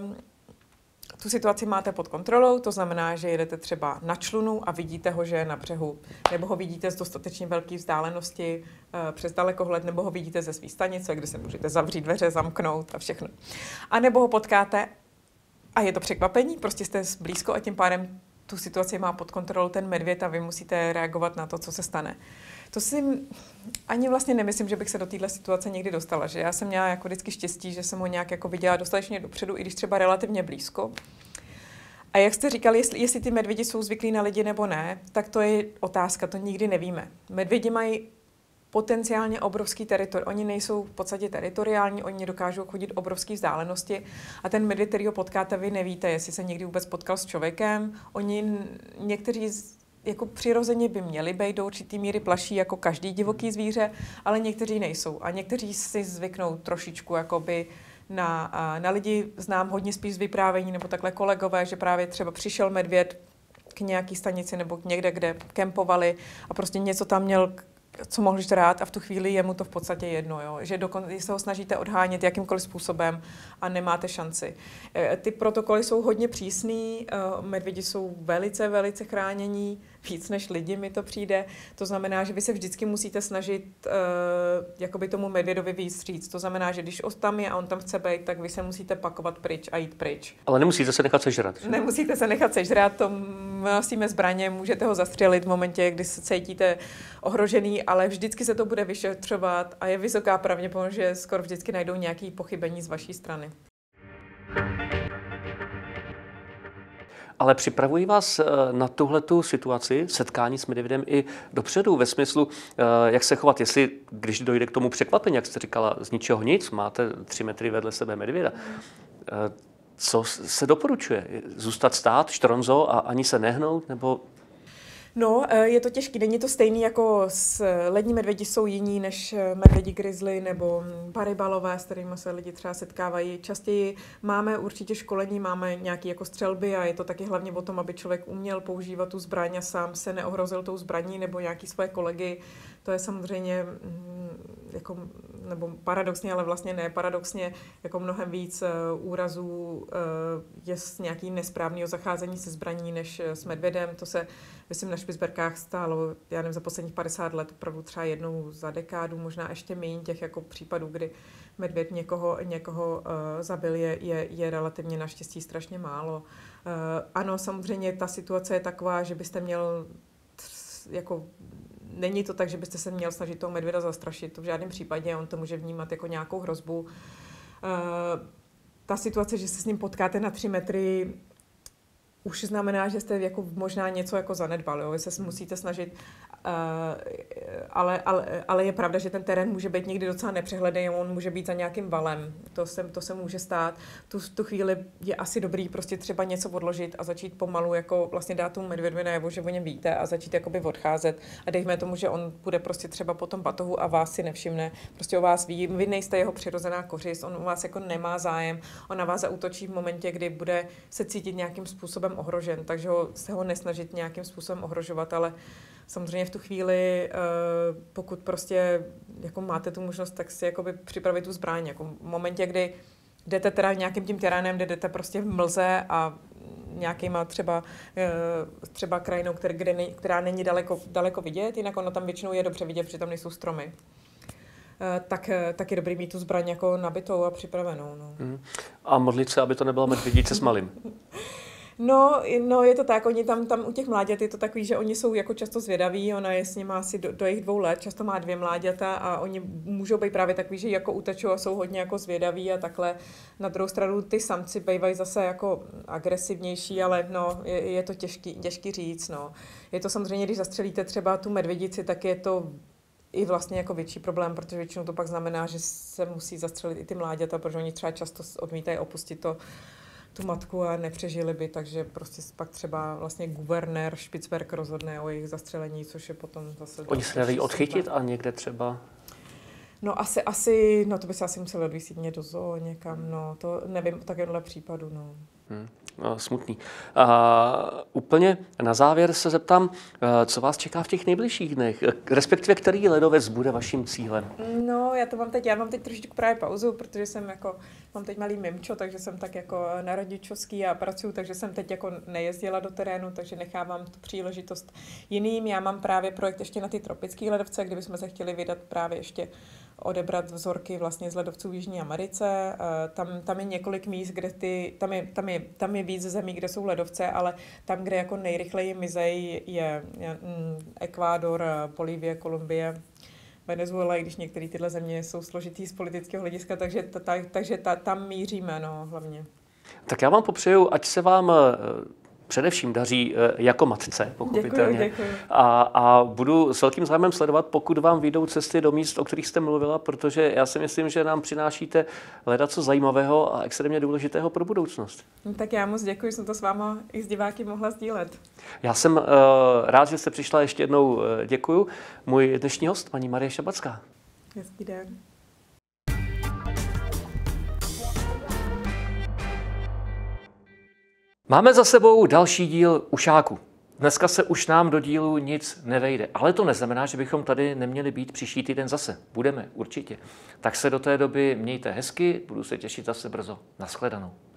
tu situaci máte pod kontrolou, to znamená, že jedete třeba na člunu a vidíte ho, že je na břehu, nebo ho vidíte z dostatečně velké vzdálenosti přes dalekohled, nebo ho vidíte ze své stanice, kde se můžete zavřít dveře, zamknout a všechno. A nebo ho potkáte a je to překvapení, prostě jste blízko a tím pádem tu situaci má pod kontrolou ten medvěd a vy musíte reagovat na to, co se stane. To si ani vlastně nemyslím, že bych se do téhle situace někdy dostala, že já jsem měla jako vždycky štěstí, že jsem ho nějak jako viděla dostatečně dopředu, i když třeba relativně blízko. A jak jste říkali, jestli ty medvědi jsou zvyklí na lidi nebo ne, tak to je otázka, to nikdy nevíme. Medvědi mají potenciálně obrovský teritorium. Oni nejsou v podstatě teritoriální, oni dokážou chodit obrovské vzdálenosti a ten medvěd, který ho potkáte, vy nevíte, jestli se někdy vůbec potkal s člověkem. Oni někteří jako přirozeně by měli být do určitý míry plaší jako každý divoký zvíře, ale někteří nejsou. A někteří si zvyknou trošičku jakoby na lidi. Znám hodně spíš z vyprávění nebo takhle kolegové, že právě třeba přišel medvěd k nějaký stanici nebo někde, kde kempovali a prostě něco tam měl, co mohl žrát a v tu chvíli je mu to v podstatě jedno, jo? Že dokonce se ho snažíte odhánět jakýmkoliv způsobem a nemáte šanci. Ty protokoly jsou hodně přísný, medvědi jsou velice, velice chránění, víc než lidi mi to přijde. To znamená, že vy se vždycky musíte snažit jakoby tomu medvědovi vyjít vstříc. To znamená, že když tam je a on tam chce být, tak vy se musíte pakovat pryč a jít pryč. Ale nemusíte se nechat sežrat. Že? Nemusíte se nechat sežrat, to nosíme zbraně, můžete ho zastřelit v momentě, kdy se cítíte ohrožený, ale vždycky se to bude vyšetřovat a je vysoká pravděpodobnost, že skoro vždycky najdou nějaké pochybení z vaší strany. Ale připravují vás na tuhletu situaci, setkání s medvědem i dopředu, ve smyslu, jak se chovat, jestli, když dojde k tomu překvapení, jak jste říkala, z ničeho nic, máte 3 metry vedle sebe medvěda, Co se doporučuje? Zůstat stát, štronzo a ani se nehnout, nebo... No, je to těžký. Není to stejný jako s lední medvědi, jsou jiní než medvědi grizzly nebo paribalové, s kterými se lidi třeba setkávají. Častěji máme určitě školení, máme nějaké jako střelby a je to taky hlavně o tom, aby člověk uměl používat tu zbraň a sám se neohrozil tou zbraní nebo nějaký svoje kolegy. To je samozřejmě jako, nebo paradoxně, ale vlastně ne paradoxně, jako mnohem víc úrazů je z nějaký nesprávného zacházení se zbraní než s medvědem. To se, myslím, na Špicberkách stálo, já nevím, za posledních 50 let opravdu třeba jednou za dekádu, možná ještě méně těch jako případů, kdy medvěd někoho zabil, je relativně naštěstí strašně málo. Ano, samozřejmě ta situace je taková, že byste měl jako není to tak, že byste se měl snažit toho medvěda zastrašit, to v žádném případě, on to může vnímat jako nějakou hrozbu. Ta situace, že se s ním potkáte na 3 metry, už znamená, že jste jako možná něco jako zanedbali, jo? Vy se musíte snažit, ale je pravda, že ten terén může být někdy docela nepřehledný, on může být za nějakým valem, to se může stát. Tu chvíli je asi dobrý prostě třeba něco odložit a začít pomalu jako vlastně dát tomu medvědovi najevo, že o něm víte a začít jakoby odcházet a dejme tomu, že on bude prostě třeba po tom batohu a vás si nevšimne, prostě o vás ví, vy nejste jeho přirozená kořist, on o vás jako nemá zájem, on na vás zaútočí v momentě, kdy bude se cítit nějakým způsobem ohrožen, takže se ho nesnažit nějakým způsobem ohrožovat, ale samozřejmě v tu chvíli, pokud prostě jako máte tu možnost, tak si jakoby připravit tu zbraň. Jako v momentě, kdy jdete teda nějakým tím terénem, kde jdete prostě v mlze a nějakýma třeba krajinou, která není daleko vidět, jinak ono tam většinou je dobře vidět, protože tam nejsou stromy. Tak je dobrý mít tu zbraň jako nabitou a připravenou. No. A modlit se, aby to nebyla medvědice s malým. No, je to tak, oni tam u těch mláďat je to takový, že oni jsou jako často zvědaví, ona je s nimi asi do jejich 2 let, často má 2 mláďata a oni můžou být právě takový, že jako utečou a jsou hodně jako zvědaví a takhle. Na druhou stranu ty samci bývají zase jako agresivnější, ale no, je to těžký říct, no. Je to samozřejmě, když zastřelíte třeba tu medvědici, tak je to i vlastně jako větší problém, protože většinou to pak znamená, že se musí zastřelit i ty mláďata, protože oni třeba často odmítají opustit tu matku a nepřežili by, takže prostě pak třeba vlastně guvernér Špicberk rozhodne o jejich zastřelení, což je potom zase... Oni se dají odchytit a někde třeba... No no to by se asi museli odvísit mě do zoo někam, no, to nevím, takovémhle případu, no. Smutný. Úplně na závěr se zeptám, co vás čeká v těch nejbližších dnech, respektive který ledovec bude vaším cílem? No, já mám teď trošičku právě pauzu, protože mám teď malý mimčo, takže jsem tak jako na rodičovský a pracuji, takže jsem teď jako nejezdila do terénu, takže nechávám tu příležitost jiným. Já mám právě projekt ještě na ty tropické ledovce, kde bychom se chtěli vydat právě ještě odebrat vzorky vlastně z ledovců v Jižní Americe. Tam je několik míst, kde tam je víc zemí, kde jsou ledovce, ale tam, kde jako nejrychleji mizejí, je Ekvádor, Bolívie, Kolumbie, Venezuela, i když některé tyhle země jsou složitý z politického hlediska, takže tam míříme, no, hlavně. Tak já vám popřeju, ať se vám především daří jako matce, pochopitelně. Děkuji. A budu s velkým zájmem sledovat, pokud vám vyjdou cesty do míst, o kterých jste mluvila, protože já si myslím, že nám přinášíte hledat zajímavého a extrémně důležitého pro budoucnost. Tak já moc děkuji, jsem to s váma i s diváky mohla sdílet. Já jsem rád, že jste přišla, ještě jednou děkuju. Můj dnešní host, paní Marie Šabacká. Hezký den. Máme za sebou další díl Ušáku. Dneska se už nám do dílu nic nevejde, ale to neznamená, že bychom tady neměli být příští týden zase. Budeme, určitě. Tak se do té doby mějte hezky, budu se těšit zase brzo. Nashledanou.